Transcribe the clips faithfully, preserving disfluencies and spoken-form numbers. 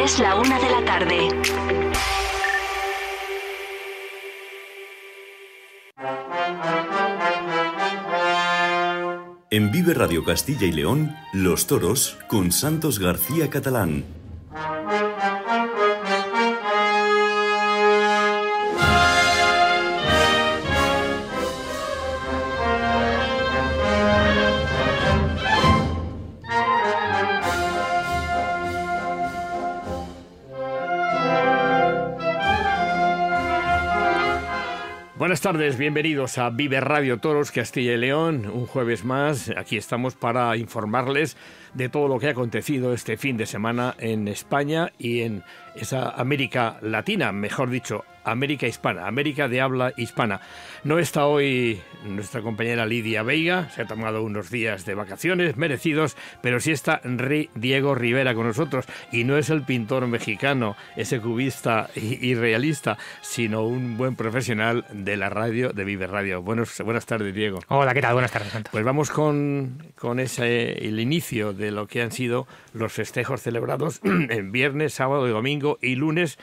Es la una de la tarde. En Vive Radio Castilla y León, Los Toros con Santos García Catalán. Buenas tardes, bienvenidos a Vive Radio Toros Castilla y León. Un jueves más, aquí estamos para informarles de todo lo que ha acontecido este fin de semana en España y en esa América Latina, mejor dicho, América Hispana, América de habla hispana. No está hoy nuestra compañera Lidia Veiga, se ha tomado unos días de vacaciones merecidos, pero sí está Diego Rivera con nosotros, y no es el pintor mexicano, ese cubista y, y realista, sino un buen profesional de la radio, de Vive Radio. Buenos, buenas tardes, Diego. Hola, ¿qué tal? Buenas tardes, Santos. Pues vamos con, con ese, el inicio de lo que han sido los festejos celebrados en viernes, sábado y domingo y lunes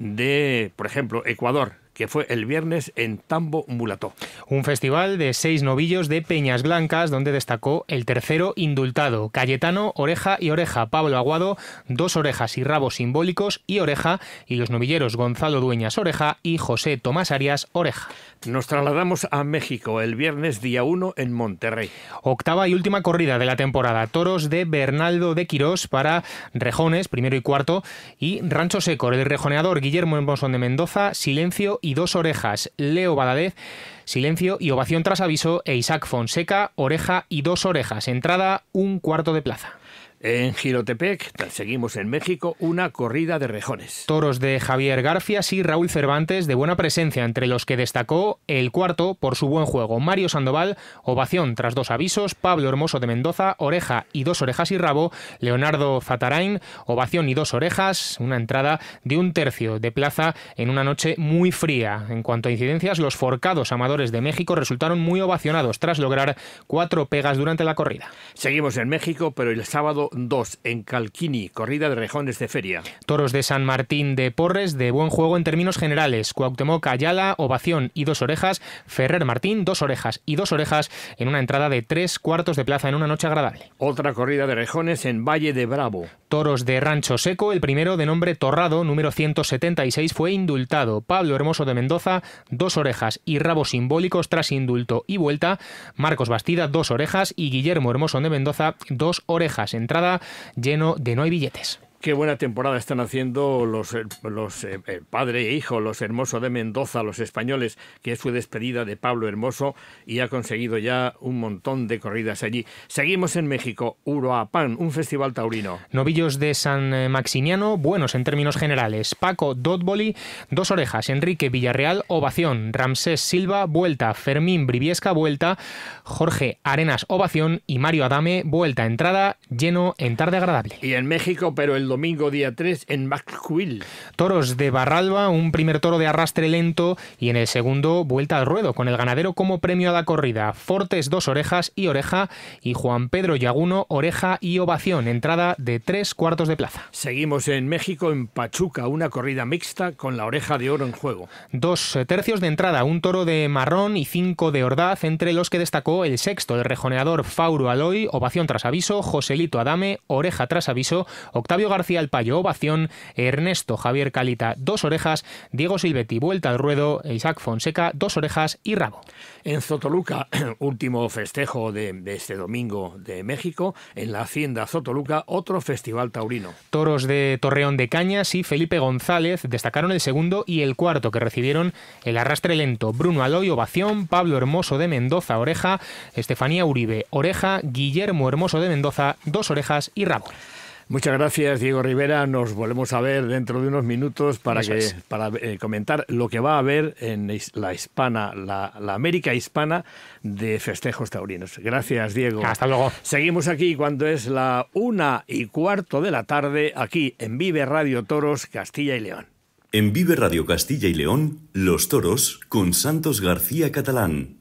de, por ejemplo, Ecuador, que fue el viernes en Tambo Mulató. Un festival de seis novillos de Peñas Blancas, donde destacó el tercero indultado, Cayetano Oreja y Oreja, Pablo Aguado, dos orejas y rabos simbólicos y Oreja, y los novilleros Gonzalo Dueñas Oreja y José Tomás Arias Oreja. Nos trasladamos a México el viernes día uno en Monterrey. Octava y última corrida de la temporada, toros de Bernaldo de Quirós para rejones, primero y cuarto, y Rancho Seco, el rejoneador Guillermo Hermosón de Mendoza, Silencio y dos orejas, Leo Valadez, Silencio y ovación tras aviso, e Isaac Fonseca, Oreja y dos orejas, entrada un cuarto de plaza. En Jilotepec, seguimos en México, una corrida de rejones. Toros de Javier Garfias y Raúl Cervantes de buena presencia, entre los que destacó el cuarto por su buen juego, Mario Sandoval, ovación tras dos avisos, Pablo Hermoso de Mendoza, Oreja y dos orejas y rabo, Leonardo Zatarain, ovación y dos orejas, una entrada de un tercio de plaza en una noche muy fría. En cuanto a incidencias, los forcados amadores de México resultaron muy ovacionados tras lograr cuatro pegas durante la corrida. Seguimos en México, pero el sábado dos en Calquini, corrida de rejones de feria. Toros de San Martín de Porres de buen juego en términos generales, Cuauhtémoc Ayala, ovación y dos orejas, Ferrer Martín, dos orejas y dos orejas en una entrada de tres cuartos de plaza en una noche agradable. Otra corrida de rejones en Valle de Bravo. Toros de Rancho Seco, el primero de nombre Torrado, número ciento setenta y seis, fue indultado. Pablo Hermoso de Mendoza, dos orejas y rabos simbólicos tras indulto y vuelta. Marcos Bastida, dos orejas, y Guillermo Hermoso de Mendoza, dos orejas. Entrada lleno de no hay billetes. Qué buena temporada están haciendo los, los eh, padre e hijo, los Hermoso de Mendoza, los españoles, que es su despedida de Pablo Hermoso y ha conseguido ya un montón de corridas allí. Seguimos en México, Uruapan, un festival taurino. Novillos de San Maximiano, buenos en términos generales. Paco Dotboli, dos orejas. Enrique Villarreal, ovación. Ramsés Silva, vuelta. Fermín Briviesca, vuelta. Jorge Arenas, ovación. Y Mario Adame, vuelta. Entrada lleno en tarde agradable. Y en México, pero el domingo día tres en McQuill. Toros de Barralba, un primer toro de arrastre lento y en el segundo vuelta al ruedo, con el ganadero como premio a la corrida. Fortes, dos orejas y oreja, y Juan Pedro Yaguno, oreja y ovación, entrada de tres cuartos de plaza. Seguimos en México, en Pachuca, una corrida mixta con la oreja de oro en juego. Dos tercios de entrada, un toro de marrón y cinco de ordaz, entre los que destacó el sexto, el rejoneador Fauro Aloy, ovación tras aviso, Joselito Adame, oreja tras aviso, Octavio García García Alpayo, ovación, Ernesto Javier Calita, dos orejas, Diego Silvetti, vuelta al ruedo, Isaac Fonseca, dos orejas y rabo. En Zotoluca, último festejo de, de este domingo de México, en la Hacienda Zotoluca, otro festival taurino. Toros de Torreón de Cañas y Felipe González destacaron el segundo y el cuarto, que recibieron el arrastre lento. Bruno Aloy, ovación, Pablo Hermoso de Mendoza, oreja, Estefanía Uribe, oreja, Guillermo Hermoso de Mendoza, dos orejas y rabo. Muchas gracias, Diego Rivera. Nos volvemos a ver dentro de unos minutos para, que, es. para eh, comentar lo que va a haber en la hispana, la, la América hispana de festejos taurinos. Gracias, Diego. Hasta luego. Seguimos aquí cuando es la una y cuarto de la tarde, aquí en Vive Radio Toros Castilla y León. En Vive Radio Castilla y León, Los Toros con Santos García Catalán.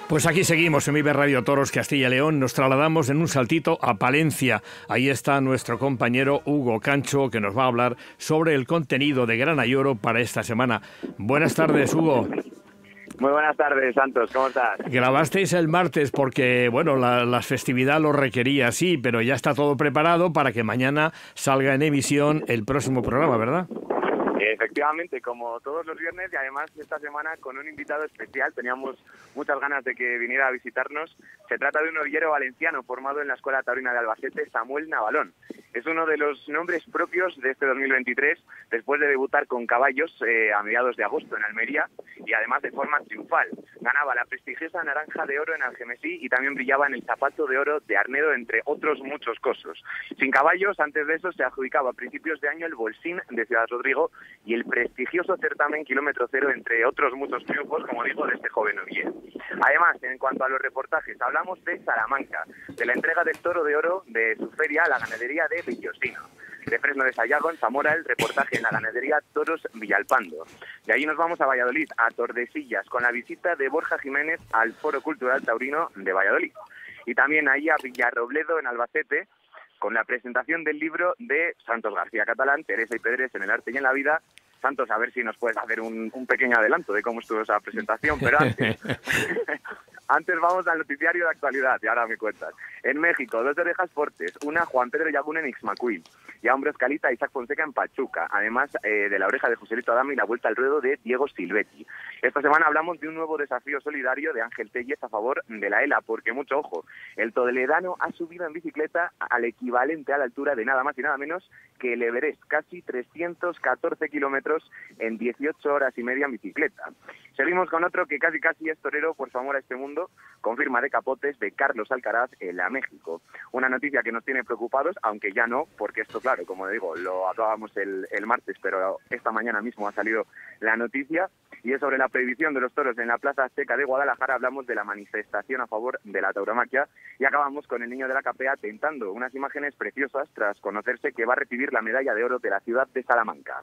Pues aquí seguimos en Vive Radio Toros Castilla y León. Nos trasladamos en un saltito a Palencia. Ahí está nuestro compañero Hugo Cancho, que nos va a hablar sobre el contenido de Grana y Oro para esta semana. Buenas tardes, Hugo. Muy buenas tardes, Santos, ¿cómo estás? Grabasteis el martes porque, bueno, la, la festividad lo requería, sí, pero ya está todo preparado para que mañana salga en emisión el próximo programa, ¿verdad? Efectivamente, como todos los viernes, y además esta semana con un invitado especial. Teníamos muchas ganas de que viniera a visitarnos. Se trata de un novillero valenciano formado en la Escuela Taurina de Albacete, Samuel Navalón. Es uno de los nombres propios de este dos mil veintitrés, después de debutar con caballos eh, a mediados de agosto en Almería, y además de forma triunfal. Ganaba la prestigiosa Naranja de Oro en Algemesí y también brillaba en el Zapato de Oro de Arnedo, entre otros muchos cosos. Sin caballos, antes de eso se adjudicaba a principios de año el Bolsín de Ciudad Rodrigo y el prestigioso certamen Kilómetro Cero, entre otros muchos triunfos, como digo, de este joven novillero. Además, en cuanto a los reportajes, hablamos de Salamanca, de la entrega del Toro de Oro de su feria a la ganadería de Villosino. De Fresno de Sayago, en Zamora, el reportaje en la ganadería Toros Villalpando. De ahí nos vamos a Valladolid, a Tordesillas, con la visita de Borja Jiménez al Foro Cultural Taurino de Valladolid. Y también ahí a Villarrobledo, en Albacete, con la presentación del libro de Santos García Catalán, Teresa y Pedrés en el arte y en la vida. Santos, a ver si nos puedes hacer un, un pequeño adelanto de cómo estuvo esa presentación, pero antes, antes vamos al noticiario de actualidad, y ahora me cuentas. En México, dos orejas fortes, una Juan Pedro Yagún en Ixmaquil, y a Hombre Escalita Isaac Fonseca en Pachuca, además eh, de la oreja de Joselito Adame y la vuelta al ruedo de Diego Silvetti. Esta semana hablamos de un nuevo desafío solidario de Ángel Tellez a favor de la ELA, porque mucho ojo, el toledano ha subido en bicicleta al equivalente a la altura de nada más y nada menos que el Everest, casi trescientos catorce kilómetros en dieciocho horas y media en bicicleta. Seguimos con otro que casi casi es torero por su amor a este mundo, con firma de capotes de Carlos Alcaraz en la México. Una noticia que nos tiene preocupados, aunque ya no, porque esto, claro, como digo, lo hablábamos el, el martes, pero esta mañana mismo ha salido la noticia, y es sobre la prohibición de los toros en la Plaza Azteca de Guadalajara. Hablamos de la manifestación a favor de la tauromaquia, y acabamos con el niño de la capea tentando unas imágenes preciosas tras conocerse que va a recibir la medalla de oro de la ciudad de Salamanca.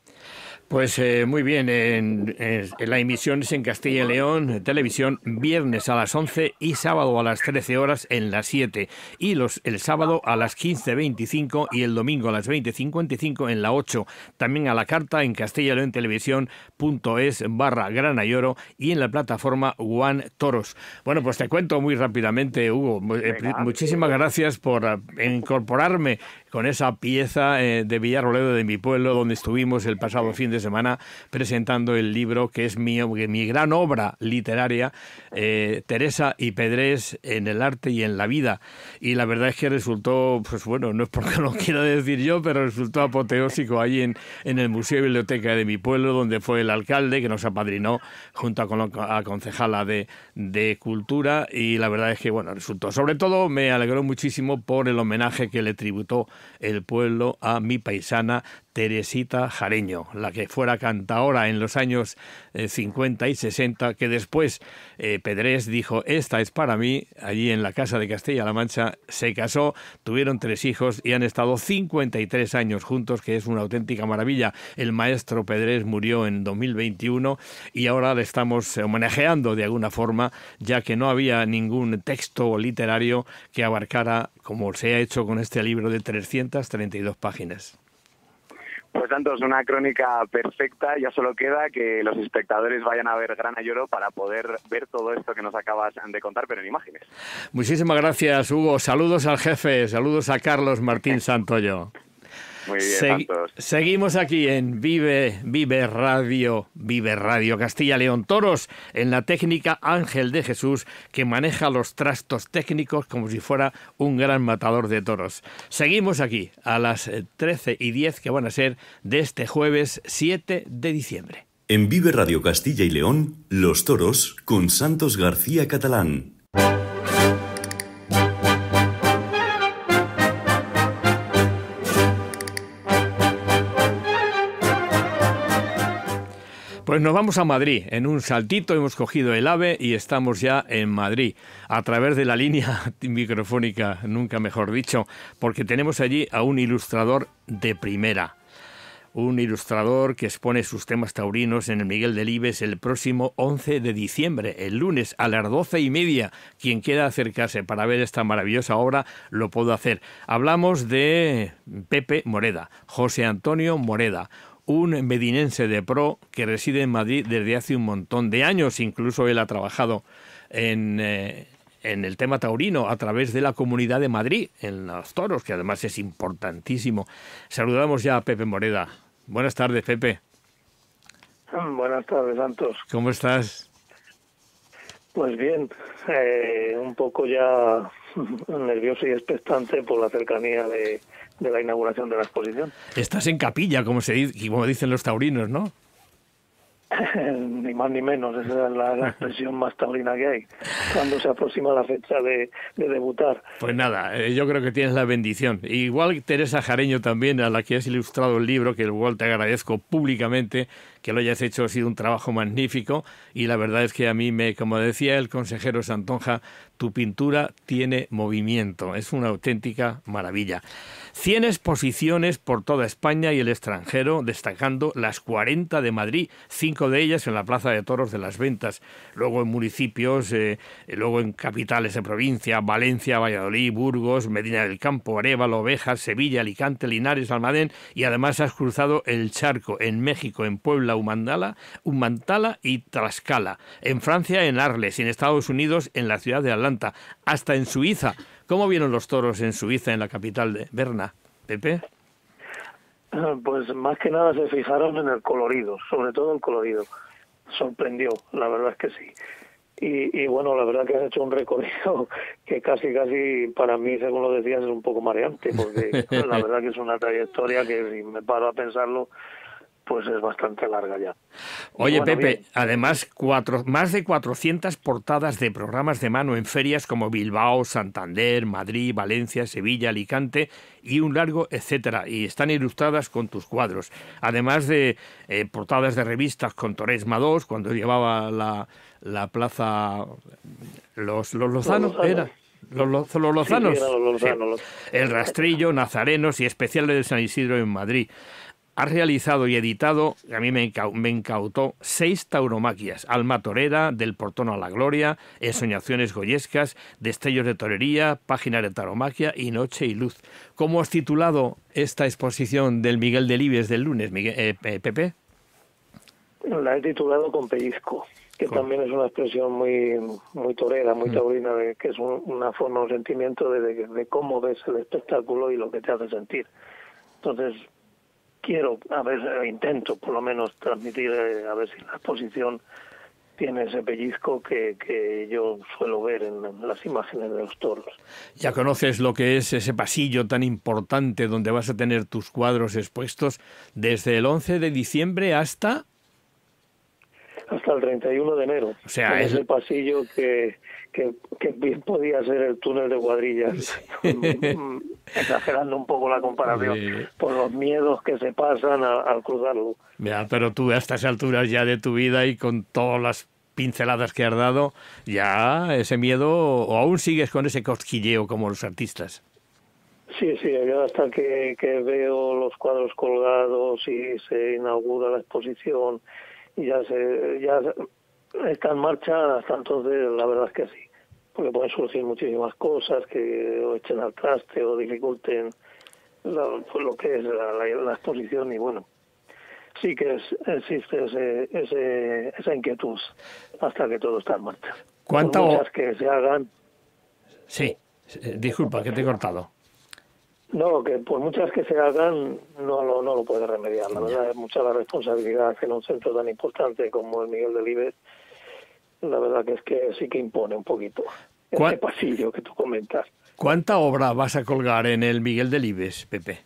Pues eh, muy bien, en, en, en la emisión es en Castilla y León, en televisión, viernes a las once y sábado a las trece horas en las siete. Y los, el sábado a las quince veinticinco y el domingo a las veinte cincuenta y cinco en la ocho. También a la carta en Castilla y León Televisión punto es barra Grana y Oro y en la plataforma One Toros. Bueno, pues te cuento muy rápidamente, Hugo. Eh, muchísimas gracias por uh, incorporarme con esa pieza eh, de Villarrobledo, de mi pueblo, donde estuvimos el pasado fin de semana presentando el libro que es mi, mi gran obra literaria, eh, Teresa y Pedrés en el arte y en la vida. Y la verdad es que resultó, pues bueno, no es porque lo quiera decir yo, pero resultó apoteósico allí en, en el Museo y Biblioteca de mi pueblo, donde fue el alcalde que nos apadrinó junto a, con la concejala de, de Cultura, y la verdad es que, bueno, resultó. Sobre todo me alegró muchísimo por el homenaje que le tributó el pueblo a mi paisana Teresita Jareño, la que fuera cantaora en los años eh, cincuenta y sesenta, que después eh, Pedrés dijo, esta es para mí. Allí en la casa de Castilla-La Mancha se casó, tuvieron tres hijos y han estado cincuenta y tres años juntos, que es una auténtica maravilla. El maestro Pedrés murió en dos mil veintiuno y ahora le estamos homenajeando de alguna forma, ya que no había ningún texto literario que abarcara, como se ha hecho con este libro de trescientas treinta y dos páginas. Pues Santos, una crónica perfecta. Ya solo queda que los espectadores vayan a ver Grana y Oro para poder ver todo esto que nos acabas de contar, pero en imágenes. Muchísimas gracias, Hugo. Saludos al jefe, saludos a Carlos Martín Santoyo. Muy bien, Segui- Santos. Seguimos aquí en Vive, Vive Radio, Vive Radio Castilla León Toros, en la técnica Ángel de Jesús, que maneja los trastos técnicos como si fuera un gran matador de toros. Seguimos aquí a las trece y diez, que van a ser de este jueves siete de diciembre. En Vive Radio Castilla y León, Los Toros con Santos García Catalán. Pues nos vamos a Madrid. En un saltito hemos cogido el AVE y estamos ya en Madrid, a través de la línea microfónica, nunca mejor dicho, porque tenemos allí a un ilustrador de primera. un ilustrador que expone sus temas taurinos en el Miguel Delibes el próximo once de diciembre, el lunes a las doce y media. Quien quiera acercarse para ver esta maravillosa obra lo puede hacer. Hablamos de Pepe Moreda, José Antonio Moreda, un medinense de pro que reside en Madrid desde hace un montón de años. Incluso él ha trabajado en... Eh, en el tema taurino a través de la Comunidad de Madrid, en los toros, que además es importantísimo. Saludamos ya a Pepe Moreda. Buenas tardes, Pepe. Buenas tardes, Santos. ¿Cómo estás? Pues bien, eh, un poco ya nervioso y expectante por la cercanía de, de la inauguración de la exposición. Estás en capilla, como se dice, como dicen los taurinos, ¿no? Ni más ni menos, esa es la, la expresión más taurina que hay, cuando se aproxima la fecha de, de debutar. Pues nada, eh, yo creo que tienes la bendición. Igual Teresa Jareño también, a la que has ilustrado el libro, que igual te agradezco públicamente que lo hayas hecho, ha sido un trabajo magnífico, y la verdad es que a mí, me, como decía el consejero Santonja, tu pintura tiene movimiento, es una auténtica maravilla. cien exposiciones por toda España y el extranjero, destacando las cuarenta de Madrid, cinco de ellas en la Plaza de Toros de las Ventas, luego en municipios, eh, luego en capitales de provincia, Valencia, Valladolid, Burgos, Medina del Campo, Arévalo, Ovejas, Sevilla, Alicante, Linares, Almadén, y además has cruzado el charco en México, en Puebla, Humantala, Humantala y Tlaxcala, en Francia, en Arles, y en Estados Unidos, en la ciudad de Atlanta, hasta en Suiza. ¿Cómo vieron los toros en Suiza, en la capital de Berna, Pepe? Pues más que nada se fijaron en el colorido, sobre todo el colorido. Sorprendió, la verdad es que sí. Y, y bueno, la verdad que has hecho un recorrido que casi, casi para mí, según lo decías, es un poco mareante, porque la verdad que es una trayectoria que si me paro a pensarlo, pues es bastante larga ya. Oye, bueno, Pepe, bien. además, cuatro, más de cuatrocientas portadas de programas de mano en ferias como Bilbao, Santander, Madrid, Valencia, Sevilla, Alicante y un largo etcétera. Y están ilustradas con tus cuadros. Además de eh, portadas de revistas con Toresma dos, cuando llevaba la, la plaza Los, los Lozanos, Los Lozanos. ¿era? Los, los, los Lozanos. Sí, sí, eran los Lozanos, Sí. los- El Rastrillo, Nazarenos y especiales de San Isidro en Madrid. Has realizado y editado, a mí me, encau- me incautó, seis tauromaquias: Alma Torera, Del Portón a la Gloria, Ensoñaciones Goyescas, Destellos de Torería, Páginas de Tauromaquia y Noche y Luz. ¿Cómo has titulado esta exposición del Miguel Delibes del lunes, Miguel, eh, eh, Pepe? La he titulado Con Pellizco, que Con- también es una expresión muy muy torera, muy taurina, de, que es un- una forma, un sentimiento de, de, de cómo ves el espectáculo y lo que te hace sentir. Entonces, quiero, a ver, eh, intento por lo menos transmitir, eh, a ver si la exposición tiene ese pellizco que, que yo suelo ver en, en las imágenes de los toros. Ya conoces lo que es ese pasillo tan importante donde vas a tener tus cuadros expuestos desde el once de diciembre hasta... Hasta el treinta y uno de enero. O sea, en es- ese pasillo que, que, que bien podía ser el túnel de cuadrillas, Mm, exagerando un poco la comparación, Sí. por los miedos que se pasan a- al cruzarlo. Ya, pero tú a estas alturas ya de tu vida y con todas las pinceladas que has dado, ya ese miedo, o aún sigues con ese cosquilleo como los artistas. Sí, sí, yo hasta que, que veo los cuadros colgados y se inaugura la exposición y ya se ya está en marcha, hasta entonces la verdad es que sí, porque pueden surgir muchísimas cosas que o echen al traste o dificulten la- pues lo que es la, la- la exposición, y bueno, sí que es, existe ese, ese, esa inquietud hasta que todo está en marcha. ¿Cuánta Por o- muchas que se hagan, Sí, eh, disculpa que te he cortado. no, que por muchas que se hagan no lo, no lo puede remediar. La verdad es mucha la responsabilidad en un centro tan importante como el Miguel Delibes. La verdad que es que sí que impone un poquito ¿Cuál- este pasillo que tú comentas. ¿Cuánta obra vas a colgar en el Miguel Delibes, Pepe?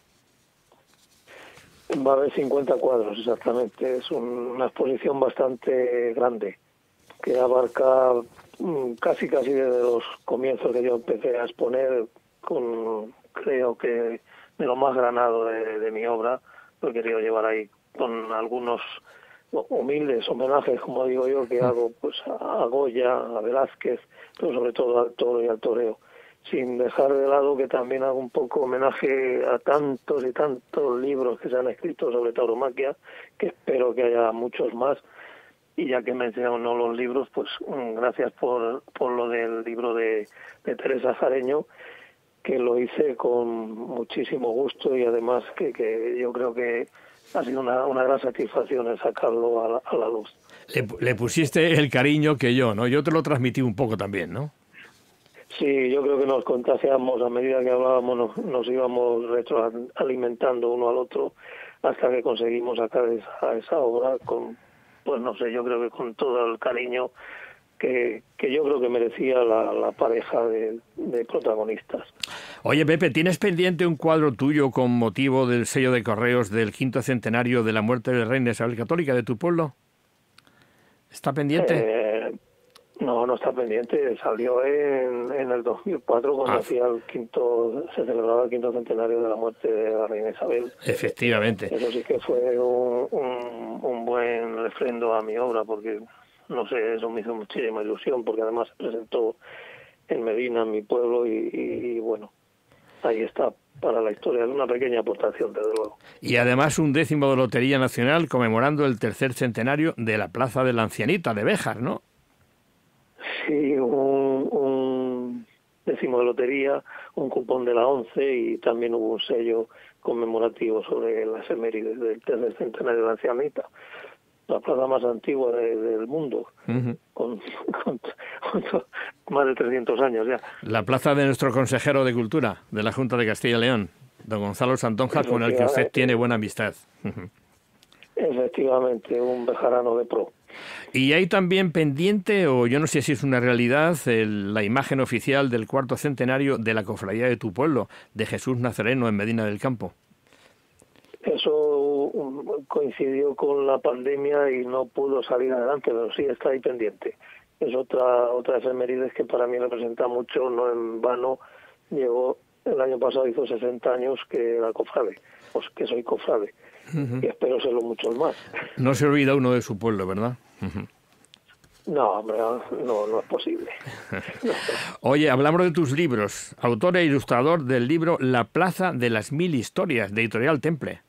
Va a haber cincuenta cuadros exactamente. Es un- una exposición bastante grande que abarca mm, casi casi desde los comienzos que yo empecé a exponer, con creo que de lo más granado de, de mi obra. Lo he querido llevar ahí con algunos humildes homenajes, como digo yo, que hago pues a Goya, a Velázquez, pero sobre todo al toro y al toreo. sin dejar de lado que también hago un poco homenaje a tantos y tantos libros que se han escrito sobre tauromaquia, que espero que haya muchos más. Y ya que menciono los libros, pues gracias por, por lo del libro de, de Teresa Jareño, que lo hice con muchísimo gusto y además que, que yo creo que ha sido una, una gran satisfacción el sacarlo a la, a la luz. Le, le pusiste el cariño que yo, ¿no? Yo te lo transmití un poco también, ¿no? Sí, yo creo que nos contagiamos a medida que hablábamos, nos, nos íbamos retroalimentando uno al otro hasta que conseguimos sacar esa, esa obra con, pues no sé, yo creo que con todo el cariño que, que yo creo que merecía la, la pareja de, de protagonistas. Oye, Pepe, ¿tienes pendiente un cuadro tuyo con motivo del sello de correos del quinto centenario de la muerte de la reina Isabel Católica de tu pueblo? ¿Está pendiente? Eh, no, no está pendiente. Salió en, en el dos mil cuatro cuando ah. hacía el quinto, se celebraba el quinto centenario de la muerte de la reina Isabel. Efectivamente. Eso sí que fue un, un, un buen refrendo a mi obra, porque no sé, eso me hizo muchísima ilusión, porque además se presentó en Medina, en mi pueblo, y, y, y bueno, ahí está para la historia, es una pequeña aportación, desde luego. Y además un décimo de Lotería Nacional conmemorando el tercer centenario de la Plaza de la Ancianita de Béjar, ¿no? Sí, un, un décimo de lotería, un cupón de la ONCE y también hubo un sello conmemorativo sobre las efemérides del tercer centenario de la Ancianita, la plaza más antigua de, del mundo, uh-huh. con, con, con más de trescientos años ya. La plaza de nuestro consejero de Cultura de la Junta de Castilla y León, don Gonzalo Santonja, con el que usted tiene buena amistad. Uh-huh. Efectivamente, un bejarano de pro. Y hay también pendiente, o yo no sé si es una realidad, el, la imagen oficial del cuarto centenario de la cofradía de tu pueblo, de Jesús Nazareno en Medina del Campo. Eso um, coincidió con la pandemia y no pudo salir adelante, pero sí está ahí pendiente. Es otra otra efemérides que para mí representa mucho, no en vano. Llegó, el año pasado hizo sesenta años que era cofrade, pues que soy cofrade, uh-huh. y espero serlo muchos más. No se olvida uno de su pueblo, ¿verdad? Uh-huh. No, hombre, no, no es posible. No. Oye, hablamos de tus libros. Autor e ilustrador del libro La Plaza de las Mil Historias, de Editorial Temple.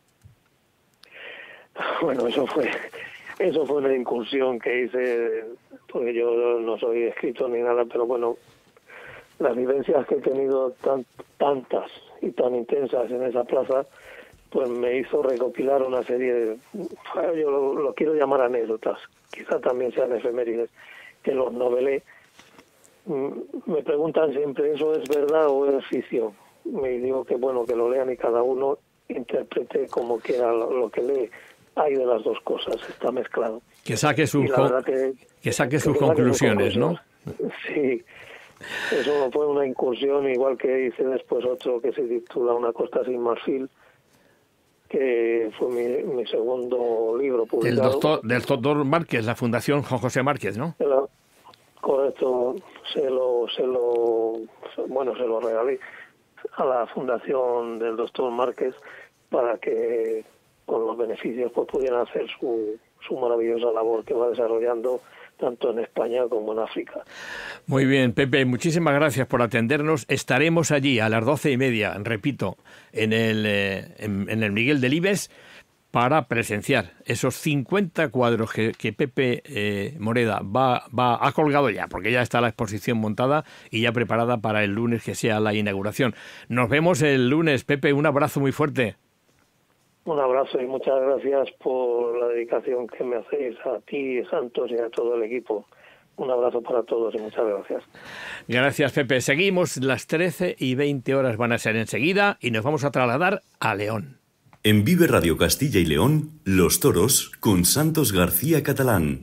Bueno, eso fue eso fue una incursión que hice, porque yo no soy escritor ni nada, pero bueno, las vivencias que he tenido tan, tantas y tan intensas en esa plaza, pues me hizo recopilar una serie de, yo lo, lo quiero llamar anécdotas, quizá también sean efemérides, que los novelé. Me preguntan siempre, ¿eso es verdad o es ficción? Me digo que bueno, que lo lean y cada uno interprete como quiera lo, lo que lee. Hay de las dos cosas, está mezclado. Que saque, su con... que, que saque sus que conclusiones, ¿no? Sí, eso fue una incursión, igual que hice después otro que se titula Una costa sin marfil, que fue mi, mi segundo libro publicado. Del doctor, del doctor Márquez, la Fundación Juan José Márquez, ¿no? La, correcto, se lo, se lo, bueno, se lo regalé a la Fundación del doctor Márquez para que con los beneficios pues pudieran hacer su, su maravillosa labor que va desarrollando tanto en España como en África. Muy bien, Pepe, muchísimas gracias por atendernos. Estaremos allí a las doce y media, repito, en el, eh, en, en el Miguel Delibes, para presenciar esos cincuenta cuadros que, que Pepe eh, Moreda va, va, ha colgado ya, porque ya está la exposición montada y ya preparada para el lunes que sea la inauguración. Nos vemos el lunes, Pepe, un abrazo muy fuerte. Un abrazo y muchas gracias por la dedicación que me hacéis a ti, Santos, y a todo el equipo. Un abrazo para todos y muchas gracias. Gracias, Pepe. Seguimos, las trece y veinte horas van a ser enseguida y nos vamos a trasladar a León. En Vive Radio Castilla y León, Los Toros con Santos García Catalán.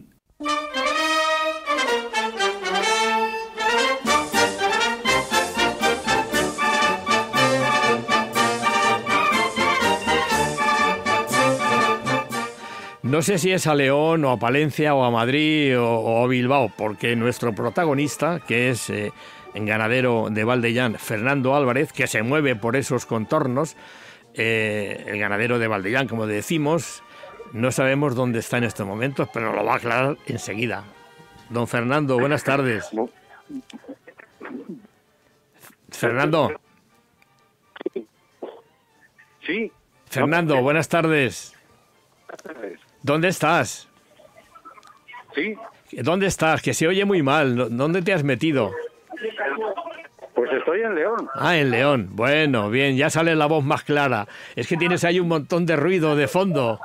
No sé si es a León o a Palencia o a Madrid o, o a Bilbao, porque nuestro protagonista, que es eh, en ganadero de Valdellán, Fernando Álvarez, que se mueve por esos contornos, eh, el ganadero de Valdellán, como decimos, no sabemos dónde está en estos momentos, pero lo va a aclarar enseguida. Don Fernando, buenas tardes. Fernando. Sí. Fernando, buenas tardes. ¿Dónde estás? Sí. ¿Dónde estás? Que se oye muy mal. ¿Dónde te has metido? Pues estoy en León. Ah, en León. Bueno, bien, ya sale la voz más clara. Es que tienes ahí un montón de ruido de fondo.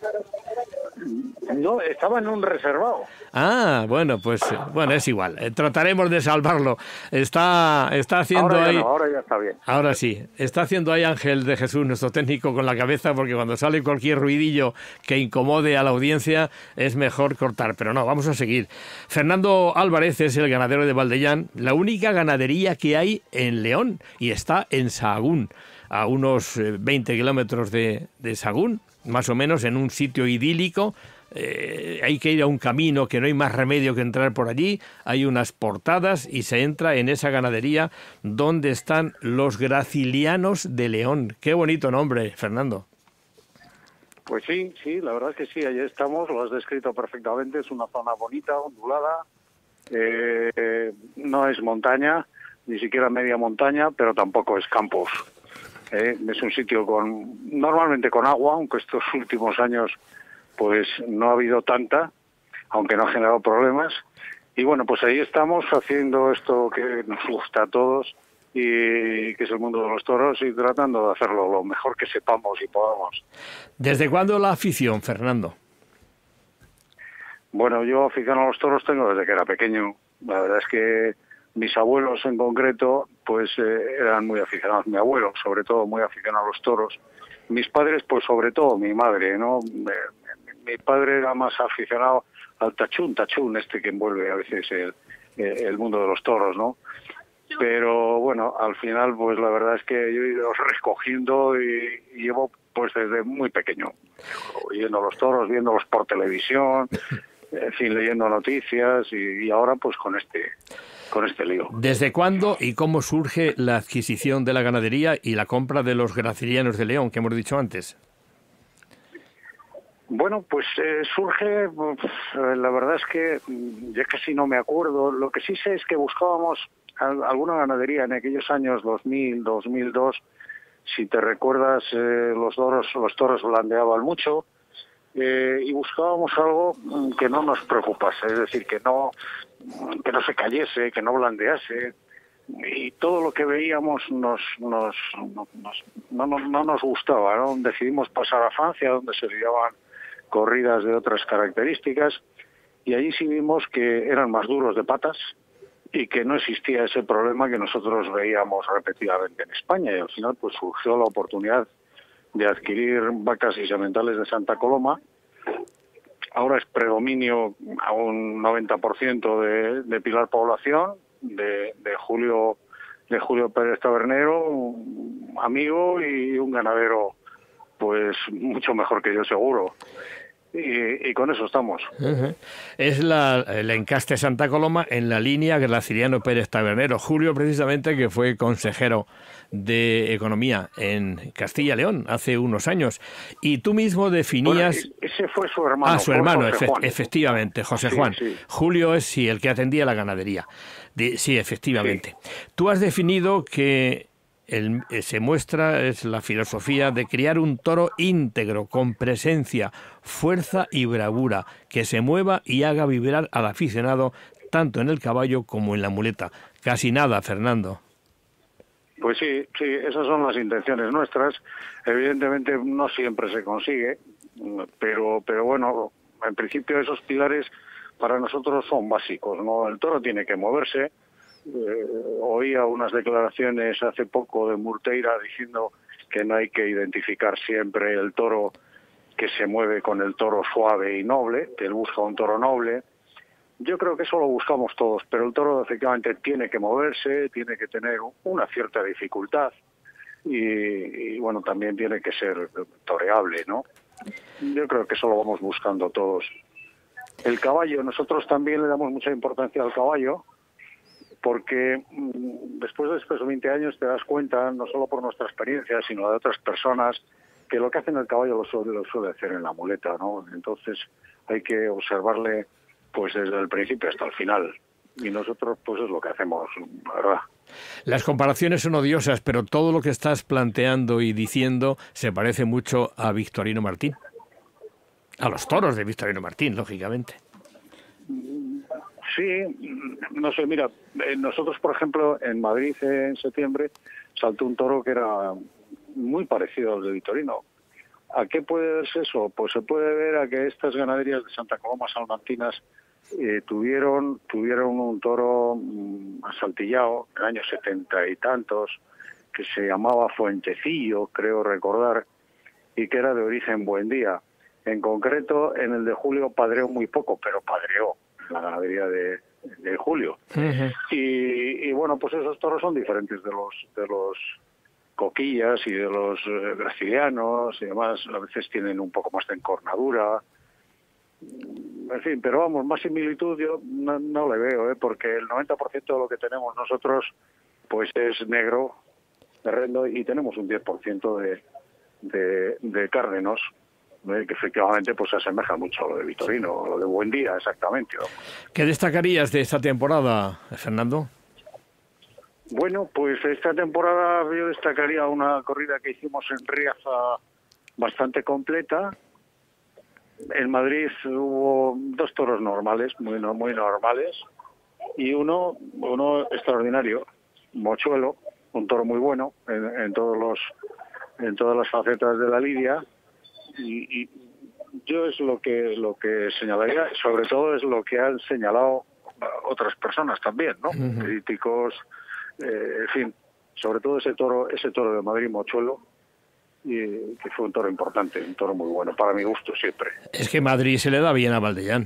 No, estaba en un reservado. Ah, bueno, pues bueno, es igual. Eh, trataremos de salvarlo. Está, está haciendo ahora ya ahí. No, ahora ya está bien. Ahora sí. Está haciendo ahí Ángel de Jesús, nuestro técnico, con la cabeza, porque cuando sale cualquier ruidillo que incomode a la audiencia es mejor cortar. Pero no, vamos a seguir. Fernando Álvarez es el ganadero de Valdellán, la única ganadería que hay en León, y está en Sahagún, a unos veinte kilómetros de, de Sahagún, más o menos en un sitio idílico. Eh, hay que ir a un camino que no hay más remedio que entrar por allí, hay unas portadas y se entra en esa ganadería donde están los Gracilianos de León. Qué bonito nombre, Fernando. Pues sí, sí, la verdad es que sí, allí estamos, lo has descrito perfectamente, es una zona bonita, ondulada, eh, no es montaña, ni siquiera media montaña, pero tampoco es campos. Eh, es un sitio con normalmente con agua, aunque estos últimos años pues no ha habido tanta, aunque no ha generado problemas. Y bueno, pues ahí estamos haciendo esto que nos gusta a todos, y que es el mundo de los toros, y tratando de hacerlo lo mejor que sepamos y podamos. ¿Desde cuándo la afición, Fernando? Bueno, yo afición a los toros tengo desde que era pequeño. La verdad es que mis abuelos en concreto pues eh, eran muy aficionados. Mi abuelo, sobre todo, muy aficionado a los toros. Mis padres, pues sobre todo mi madre, ¿no? Mi padre era más aficionado al tachún, tachún este que envuelve a veces el, el mundo de los toros, ¿no? Pero bueno, al final pues la verdad es que yo he ido recogiendo y, y llevo pues desde muy pequeño, oyendo los toros, viéndolos por televisión, en fin, leyendo noticias, y, y ahora pues con este con este lío. ¿Desde cuándo y cómo surge la adquisición de la ganadería y la compra de los Gracilianos de León, que hemos dicho antes? Bueno, pues eh, surge, pues, la verdad es que ya casi no me acuerdo. Lo que sí sé es que buscábamos al, alguna ganadería en aquellos años dos mil, dos mil dos. Si te recuerdas, eh, los toros, los toros blandeaban mucho, eh, y buscábamos algo que no nos preocupase, es decir, que no, que no se cayese, que no blandease. Y todo lo que veíamos nos, nos, nos, no, no, no nos gustaba, ¿no? Decidimos pasar a Francia, donde se lidiaban corridas de otras características, y allí sí vimos que eran más duros de patas y que no existía ese problema que nosotros veíamos repetidamente en España, y al final pues surgió la oportunidad de adquirir vacas y sementales de Santa Coloma. Ahora es predominio a un noventa por ciento de, de Pilar Población, de, de Julio de Julio Pérez Tabernero, un amigo y un ganadero pues mucho mejor que yo seguro. Y, y con eso estamos. Uh-huh. Es la, el encaste Santa Coloma en la línea Graciliano Pérez Tabernero. Julio, precisamente, que fue consejero de Economía en Castilla y León hace unos años. Y tú mismo definías... Bueno, ese fue su hermano. Ah, su hermano, José efe Juan. efectivamente, José Sí, Juan. sí. Julio es sí, el que atendía la ganadería. De, sí, efectivamente. Sí. Tú has definido que el, se muestra es la filosofía de criar un toro íntegro, con presencia, fuerza y bravura, que se mueva y haga vibrar al aficionado tanto en el caballo como en la muleta. Casi nada, Fernando. Pues sí, sí, esas son las intenciones nuestras. Evidentemente no siempre se consigue, pero, pero bueno, en principio esos pilares para nosotros son básicos, ¿no? El toro tiene que moverse. Eh, oía unas declaraciones hace poco de Murteira diciendo que no hay que identificar siempre el toro que se mueve con el toro suave y noble, que él busca un toro noble. Yo creo que eso lo buscamos todos, pero el toro efectivamente tiene que moverse, tiene que tener una cierta dificultad y, y bueno, también tiene que ser toreable, ¿no? Yo creo que eso lo vamos buscando todos. El caballo, nosotros también le damos mucha importancia al caballo, porque mmm, después de estos veinte años te das cuenta, no solo por nuestra experiencia, sino de otras personas, que lo que hace en el caballo lo suele, lo suele hacer en la muleta, ¿no? Entonces hay que observarle pues desde el principio hasta el final. Y nosotros pues es lo que hacemos, la verdad. Las comparaciones son odiosas, pero todo lo que estás planteando y diciendo se parece mucho a Victorino Martín. A los toros de Victorino Martín, lógicamente. Sí, no sé, mira, nosotros, por ejemplo, en Madrid en septiembre saltó un toro que era muy parecido al de Victorino. ¿A qué puede verse eso? Pues se puede ver a que estas ganaderías de Santa Coloma salmantinas eh, tuvieron tuvieron un toro mmm, asaltillado en el año setenta y tantos, que se llamaba Fuentecillo, creo recordar, y que era de origen Buendía. En concreto, en el de Julio padreó muy poco, pero padreó la ganadería de, de Julio. Uh-huh. y, y bueno, pues esos toros son diferentes de los de los coquillas y de los eh, brasilianos, y además a veces tienen un poco más de encornadura. En fin, pero vamos, más similitud yo no, no le veo, ¿eh? Porque el noventa por ciento de lo que tenemos nosotros pues es negro, terreno, y tenemos un diez por ciento de, de, de cárdenos, ¿eh? Que efectivamente pues se asemeja mucho a lo de Victorino, a lo de Buendía, exactamente. ¿No? ¿Qué destacarías de esta temporada, Fernando? Bueno, pues esta temporada yo destacaría una corrida que hicimos en Riaza bastante completa. En Madrid hubo dos toros normales, muy muy normales, y uno uno extraordinario, Mochuelo, un toro muy bueno en, en todos los en todas las facetas de la lidia, y, y yo es lo que lo que señalaría, sobre todo es lo que han señalado otras personas también, ¿no? Uh-huh. Críticos, eh, en fin, sobre todo ese toro ese toro de Madrid, Mochuelo, y que fue un toro importante, un toro muy bueno, para mi gusto siempre. Es que Madrid se le da bien a Valdellán.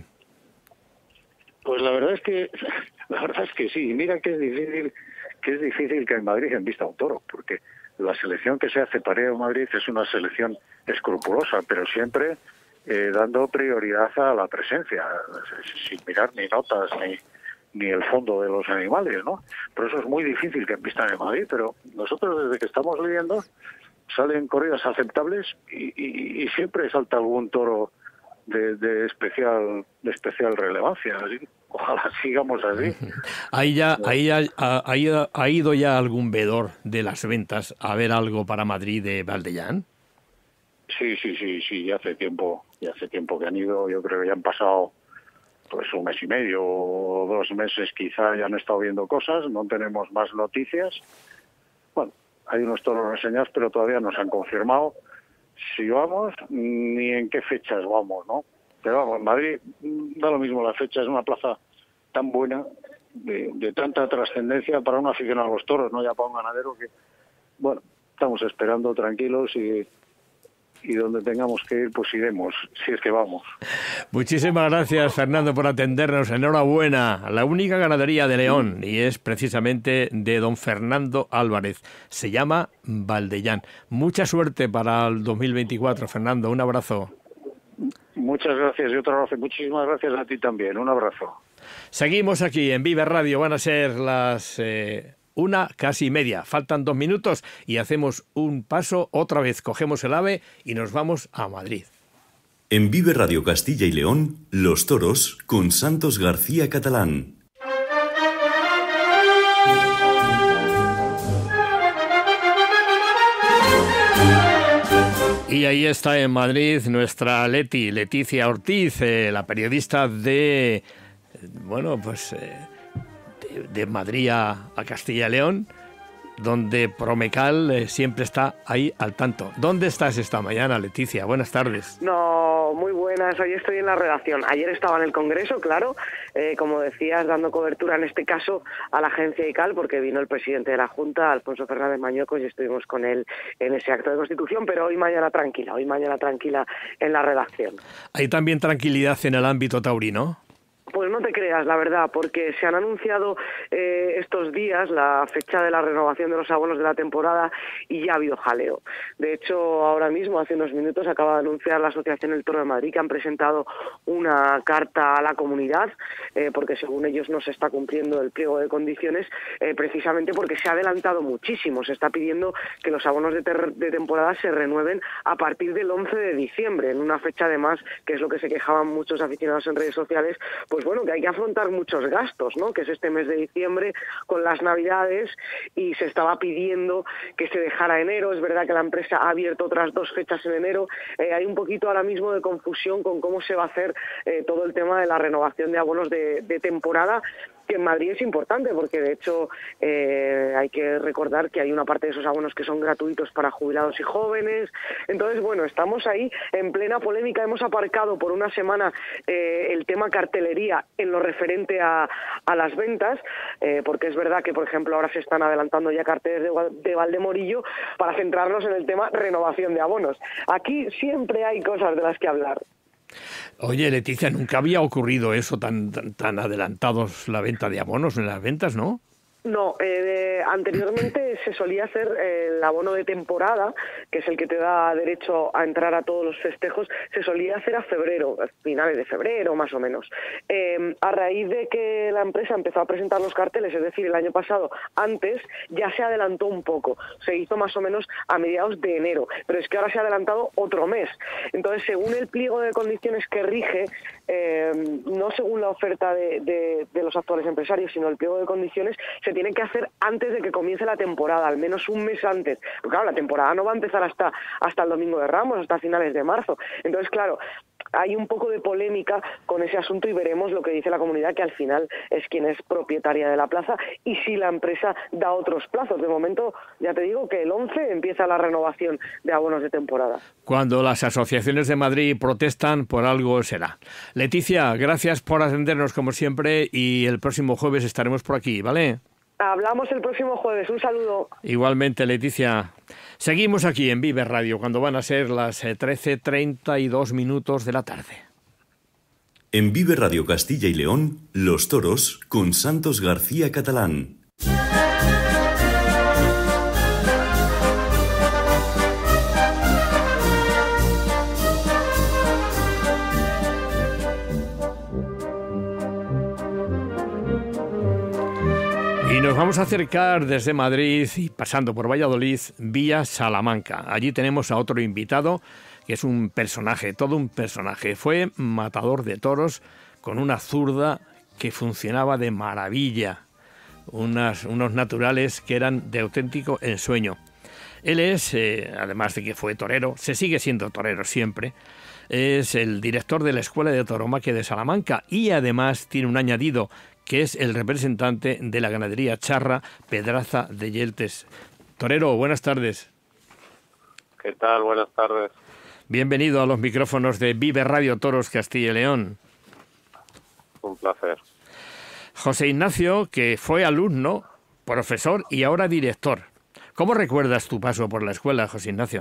Pues la verdad es que la verdad es que sí. Mira que es difícil que es difícil que en Madrid embista un toro, porque la selección que se hace para ir a Madrid es una selección escrupulosa, pero siempre eh, dando prioridad a la presencia, sin mirar ni notas ni ni el fondo de los animales, ¿no? Por eso es muy difícil que embistan en Madrid, pero nosotros desde que estamos lidiando salen corridas aceptables y, y, y siempre salta algún toro de, de especial de especial relevancia. Así, ojalá sigamos así. ¿Ahí ya, ahí ha, ahí ha, ha ido ya algún vedor de las ventas a ver algo para Madrid de Valdellán? Sí, sí, sí, sí, ya hace tiempo, ya hace tiempo que han ido. Yo creo que ya han pasado pues un mes y medio o dos meses, quizá ya han estado viendo cosas. No tenemos más noticias. Bueno, hay unos toros reseñados, pero todavía no se han confirmado si vamos ni en qué fechas vamos, ¿no? Pero vamos, Madrid da lo mismo la fecha, es una plaza tan buena, de, de tanta trascendencia para un aficionado a los toros, no ya para un ganadero, que, bueno, estamos esperando tranquilos y, y donde tengamos que ir, pues iremos, si es que vamos. Muchísimas gracias, Fernando, por atendernos. Enhorabuena. La única ganadería de León, y es precisamente de don Fernando Álvarez. Se llama Valdellán. Mucha suerte para el dos mil veinticuatro, Fernando. Un abrazo. Muchas gracias y otro abrazo. Muchísimas gracias a ti también. Un abrazo. Seguimos aquí en Vive Radio. Van a ser las... Eh... Una casi media, faltan dos minutos y hacemos un paso, otra vez cogemos el AVE y nos vamos a Madrid. En Vive Radio Castilla y León, Los Toros con Santos García Catalán. Y ahí está en Madrid nuestra Leti, Leticia Ortiz, eh, la periodista de, bueno, pues... Eh, de Madrid a, a Castilla y León, donde Promecal eh, siempre está ahí al tanto. ¿Dónde estás esta mañana, Leticia? Buenas tardes. No, muy buenas. Hoy estoy en la redacción. Ayer estaba en el Congreso, claro, eh, como decías, dando cobertura en este caso a la agencia I C A L, porque vino el presidente de la Junta, Alfonso Fernández Mañuecos, y estuvimos con él en ese acto de constitución, pero hoy mañana tranquila, hoy mañana tranquila en la redacción. ¿Hay también tranquilidad en el ámbito taurino? Pues no te creas, la verdad, porque se han anunciado eh, estos días la fecha de la renovación de los abonos de la temporada y ya ha habido jaleo. De hecho, ahora mismo, hace unos minutos, acaba de anunciar la Asociación El Toro de Madrid que han presentado una carta a la comunidad, eh, porque según ellos no se está cumpliendo el pliego de condiciones, eh, precisamente porque se ha adelantado muchísimo. Se está pidiendo que los abonos de, ter- de temporada se renueven a partir del once de diciembre, en una fecha además, que es lo que se quejaban muchos aficionados en redes sociales, pues bueno, bueno, que hay que afrontar muchos gastos, ¿no? Que es este mes de diciembre con las Navidades y se estaba pidiendo que se dejara enero. Es verdad que la empresa ha abierto otras dos fechas en enero. Eh, hay un poquito ahora mismo de confusión con cómo se va a hacer eh, todo el tema de la renovación de abonos de, de temporada, que en Madrid es importante porque de hecho eh, hay que recordar que hay una parte de esos abonos que son gratuitos para jubilados y jóvenes. Entonces, bueno, estamos ahí en plena polémica. Hemos aparcado por una semana eh, el tema cartelería en lo referente a, a las ventas, eh, porque es verdad que, por ejemplo, ahora se están adelantando ya carteles de, de Valdemorillo para centrarnos en el tema renovación de abonos. Aquí siempre hay cosas de las que hablar. Oye, Leticia, nunca había ocurrido eso tan, tan, tan adelantados la venta de abonos en las ventas, ¿no? No, eh, anteriormente se solía hacer eh, el abono de temporada, que es el que te da derecho a entrar a todos los festejos, se solía hacer a febrero, a finales de febrero más o menos. Eh, a raíz de que la empresa empezó a presentar los carteles, es decir, el año pasado, antes, ya se adelantó un poco, se hizo más o menos a mediados de enero, pero es que ahora se ha adelantado otro mes. Entonces, según el pliego de condiciones que rige, eh, no según la oferta de, de, de los actuales empresarios, sino el pliego de condiciones, se tiene que hacer antes de que comience la temporada, al menos un mes antes. Porque claro, la temporada no va a empezar hasta, hasta el Domingo de Ramos, hasta finales de marzo. Entonces, claro, hay un poco de polémica con ese asunto y veremos lo que dice la comunidad, que al final es quien es propietaria de la plaza, y si la empresa da otros plazos. De momento, ya te digo que el once empieza la renovación de abonos de temporada. Cuando las asociaciones de Madrid protestan, por algo será. Leticia, gracias por atendernos como siempre y el próximo jueves estaremos por aquí, ¿vale? Hablamos el próximo jueves. Un saludo. Igualmente, Leticia. Seguimos aquí en Vive Radio cuando van a ser las trece treinta y dos minutos de la tarde. En Vive Radio Castilla y León, Los Toros con Santos García Catalán. Y nos vamos a acercar desde Madrid y pasando por Valladolid vía Salamanca. Allí tenemos a otro invitado que es un personaje, todo un personaje. Fue matador de toros con una zurda que funcionaba de maravilla. Unas, unos naturales que eran de auténtico ensueño. Él es, eh, además de que fue torero, se sigue siendo torero siempre, es el director de la Escuela de Tauromaquia de Salamanca y además tiene un añadido, que es el representante de la ganadería charra Pedraza de Yeltes. Torero, buenas tardes. ¿Qué tal? Buenas tardes. Bienvenido a los micrófonos de Vive Radio Toros Castilla y León. Un placer. José Ignacio, que fue alumno, profesor y ahora director. ¿Cómo recuerdas tu paso por la escuela, José Ignacio?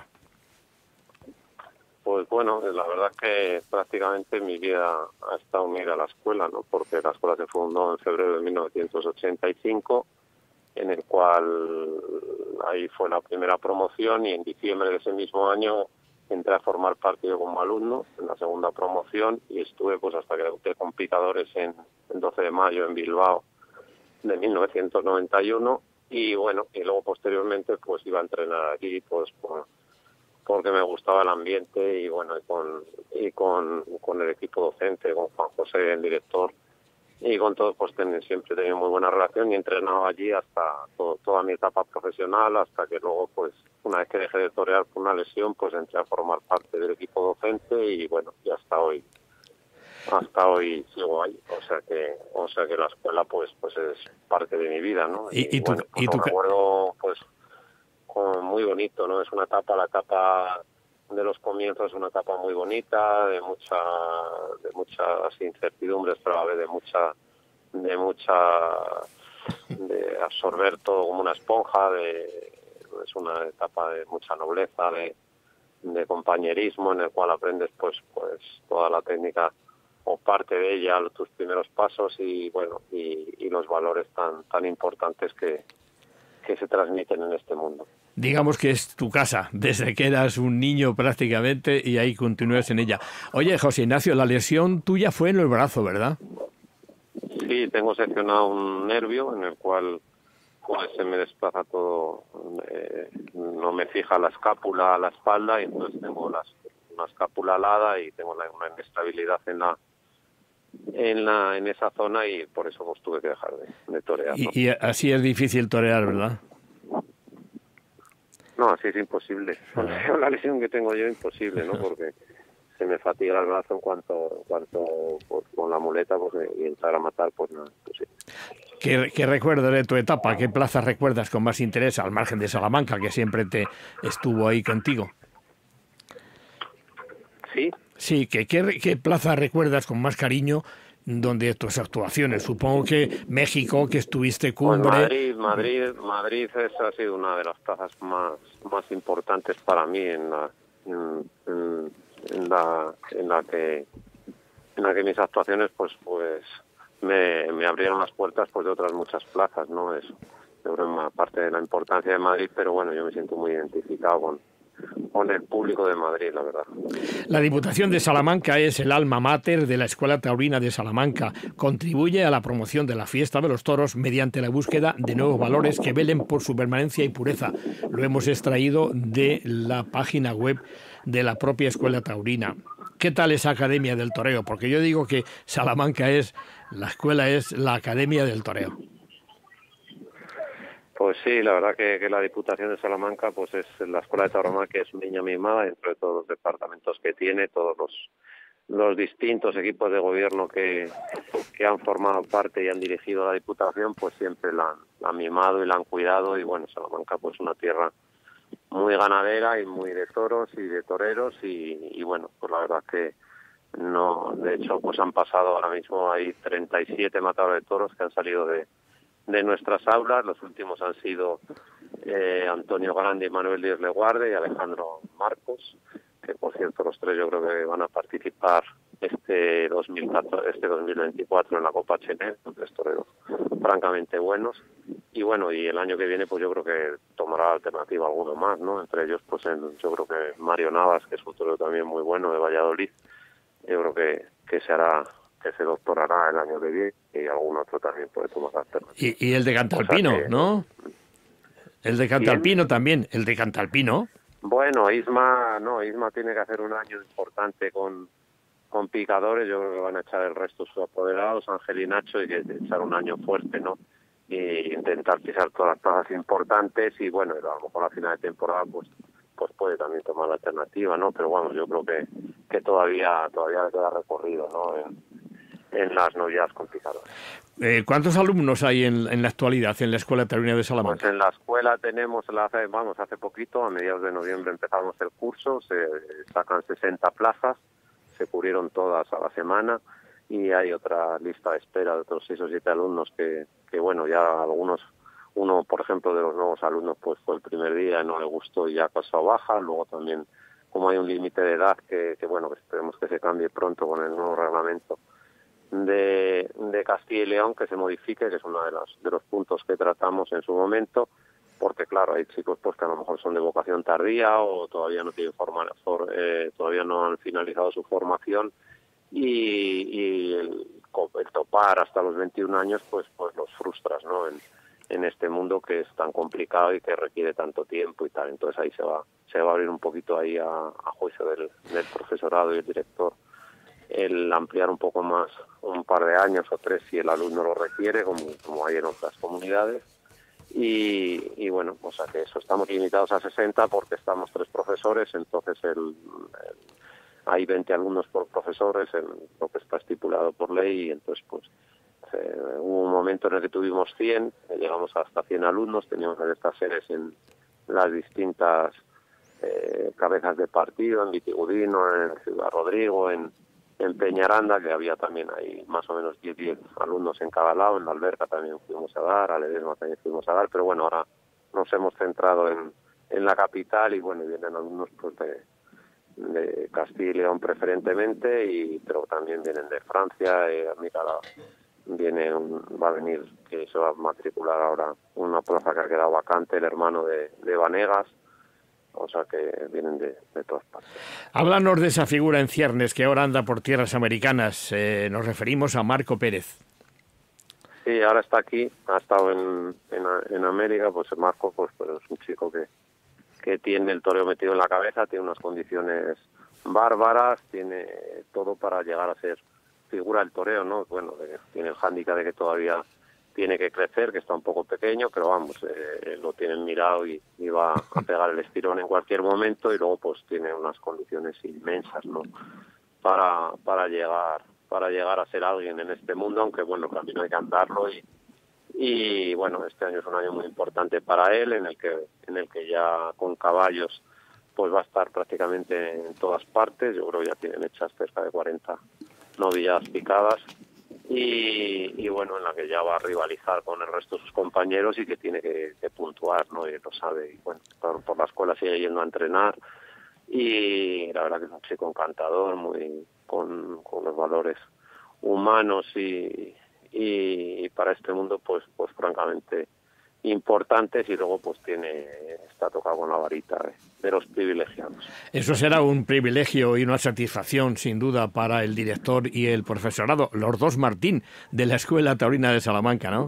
Pues bueno, la verdad es que prácticamente mi vida ha estado unida a la escuela, ¿no? Porque la escuela se fundó en febrero de mil novecientos ochenta y cinco, en el cual ahí fue la primera promoción, y en diciembre de ese mismo año entré a formar parte yo como alumno en la segunda promoción y estuve pues hasta que debuté con picadores en el doce de mayo en Bilbao de mil novecientos noventa y uno, y bueno, y luego posteriormente pues iba a entrenar aquí pues por porque me gustaba el ambiente y bueno, y con y con, con el equipo docente, con Juan José, el director, y con todos pues ten, siempre he tenido muy buena relación y he entrenado allí hasta todo, toda mi etapa profesional, hasta que luego pues una vez que dejé de torear por una lesión pues entré a formar parte del equipo docente y bueno, y hasta hoy hasta hoy sigo ahí, o sea que o sea que la escuela pues pues es parte de mi vida, ¿no? Y, y, y bueno, tu, pues y tu... lo recuerdo pues muy bonito, ¿no? Es una etapa, la etapa de los comienzos, una etapa muy bonita, de mucha, de muchas incertidumbres, pero a la vez de mucha, de mucha, de absorber todo como una esponja, de, es una etapa de mucha nobleza, de, de compañerismo, en el cual aprendes, pues, pues toda la técnica o parte de ella, tus primeros pasos y bueno, y, y los valores tan, tan importantes que, que se transmiten en este mundo. Digamos que es tu casa, desde que eras un niño prácticamente, y ahí continúas en ella. Oye, José Ignacio, la lesión tuya fue en el brazo, ¿verdad? Sí, tengo seccionado un nervio en el cual pues se me desplaza todo, eh, no me fija la escápula a la espalda, y entonces tengo las, una escápula alada y tengo la, una inestabilidad en la en la en esa zona y por eso pues tuve que dejar de, de torear, ¿no? Y, y así es difícil torear, ¿verdad? No, así es imposible. Con la lesión que tengo yo, imposible, ¿no? Porque se me fatiga el brazo en cuanto, en cuanto pues, con la muleta, pues, y entrar a matar, pues nada, pues sí. ¿Qué, ¿Qué recuerdas de tu etapa? ¿Qué plaza recuerdas con más interés, al margen de Salamanca, que siempre te estuvo ahí contigo? ¿Sí? Sí, ¿qué, qué, qué plaza recuerdas con más cariño donde tus actuaciones? Supongo que México, que estuviste cumbre... Pues Madrid, Madrid, Madrid esa ha sido una de las plazas más, más importantes para mí en la, en, en, en la, en la que, en la que mis actuaciones, pues, pues, me, me abrieron las puertas, pues, de otras muchas plazas, ¿no? Eso, yo creo, aparte de la importancia de Madrid, pero bueno, yo me siento muy identificado con, con el público de Madrid, la verdad. La Diputación de Salamanca es el alma mater de la Escuela Taurina de Salamanca. Contribuye a la promoción de la fiesta de los toros mediante la búsqueda de nuevos valores que velen por su permanencia y pureza. Lo hemos extraído de la página web de la propia Escuela Taurina. ¿Qué tal esa Academia del Toreo? Porque yo digo que Salamanca es, la escuela es la Academia del Toreo. Pues sí, la verdad que, que la Diputación de Salamanca pues es la Escuela de Tauromaquia, que es una niña mimada dentro de todos los departamentos que tiene, todos los, los distintos equipos de gobierno que, que han formado parte y han dirigido la Diputación, pues siempre la han, la han mimado y la han cuidado. Y bueno, Salamanca pues una tierra muy ganadera y muy de toros y de toreros y, y bueno, pues la verdad que no, de hecho pues han pasado ahora mismo, hay treinta y siete matadores de toros que han salido de de nuestras aulas. Los últimos han sido eh, Antonio Grande y Manuel Díaz Leguarde y Alejandro Marcos, que por cierto los tres yo creo que van a participar este dos mil catorce, este dos mil veinticuatro en la Copa Chenet, tres toreros francamente buenos. Y bueno, y el año que viene pues yo creo que tomará alternativa alguno más, ¿no? Entre ellos pues el, yo creo que Mario Navas, que es un torero también muy bueno de Valladolid, yo creo que, que se hará, que se doctorará el año que viene, y algún otro también puede tomar alternativa. Y, y el de Cantalpino, o sea que, ¿no? El de Cantalpino ¿quién? También, el de Cantalpino. Bueno, Isma, no, Isma tiene que hacer un año importante con, con picadores, yo creo que van a echar el resto sus apoderados, Ángel y Nacho, y que echar un año fuerte, ¿no? Y intentar pisar todas las plazas importantes, y bueno, a lo mejor a final de temporada pues pues puede también tomar la alternativa, ¿no? Pero bueno, yo creo que, que todavía todavía queda recorrido, ¿no? En, en las novilladas con picadores. Eh, ¿Cuántos alumnos hay en, en la actualidad en la Escuela Taurina de Salamanca? Pues en la escuela tenemos, la hace, vamos, hace poquito, a mediados de noviembre empezamos el curso, se sacan sesenta plazas, se cubrieron todas a la semana, y hay otra lista de espera de otros seis o siete alumnos que, que bueno, ya algunos, uno por ejemplo de los nuevos alumnos pues fue el primer día y no le gustó y ya ha pasado baja. Luego también, como hay un límite de edad que, que bueno, que esperemos que se cambie pronto con el nuevo reglamento de, de Castilla y León, que se modifique, que es uno de los, de los puntos que tratamos en su momento, porque claro, hay chicos pues que a lo mejor son de vocación tardía o todavía no tienen forma, for, eh, todavía no han finalizado su formación, y, y el, el topar hasta los veintiún años pues pues los frustras, ¿no? En, en este mundo que es tan complicado y que requiere tanto tiempo y tal. Entonces ahí se va se va a abrir un poquito ahí a, a juicio del, del profesorado y el director el ampliar un poco más, un par de años o tres si el alumno lo requiere, como, como hay en otras comunidades. Y, y bueno, o sea que eso, estamos limitados a sesenta porque estamos tres profesores, entonces el, el, hay veinte alumnos por profesores, en lo que está estipulado por ley, y entonces pues eh, hubo un momento en el que tuvimos cien, llegamos hasta cien alumnos, teníamos en estas series en las distintas eh, cabezas de partido, en Vitigudino, en Ciudad Rodrigo, en en Peñaranda, que había también ahí más o menos diez, diez alumnos en cada lado, en la Alberca también fuimos a dar, a Ledesma también fuimos a dar, pero bueno, ahora nos hemos centrado en, en la capital y bueno, vienen alumnos pues de, de Castilla y León preferentemente, y pero también vienen de Francia, eh, mira, la, viene un, va a venir, que se va a matricular ahora una plaza que ha quedado vacante, el hermano de, de Vanegas. O sea que vienen de, de todas partes. Háblanos de esa figura en ciernes que ahora anda por tierras americanas. Eh, nos referimos a Marco Pérez. Sí, ahora está aquí, ha estado en, en, en América. Pues Marco pues, pues es un chico que, que tiene el toreo metido en la cabeza, tiene unas condiciones bárbaras, tiene todo para llegar a ser figura del toreo, ¿no? Bueno, eh, tiene el hándicap de que todavía tiene que crecer, que está un poco pequeño, pero vamos, eh, lo tienen mirado y, y va a pegar el estirón en cualquier momento, y luego pues tiene unas condiciones inmensas, ¿no? Para, para llegar, para llegar a ser alguien en este mundo, aunque bueno, el camino hay que andarlo, y, y bueno, este año es un año muy importante para él, en el que, en el que ya con caballos pues va a estar prácticamente en todas partes. Yo creo que ya tienen hechas cerca de cuarenta novilladas picadas, y, y bueno, en la que ya va a rivalizar con el resto de sus compañeros y que tiene que, que puntuar, ¿no? Y él lo sabe, y bueno, por, por la escuela sigue yendo a entrenar, y la verdad que es un chico encantador, muy con, con los valores humanos y, y, y para este mundo pues pues francamente importantes, y luego pues tiene está tocado con la varita de, de los privilegiados. Eso será un privilegio y una satisfacción sin duda para el director y el profesorado, los dos Martín de la Escuela Taurina de Salamanca, ¿no?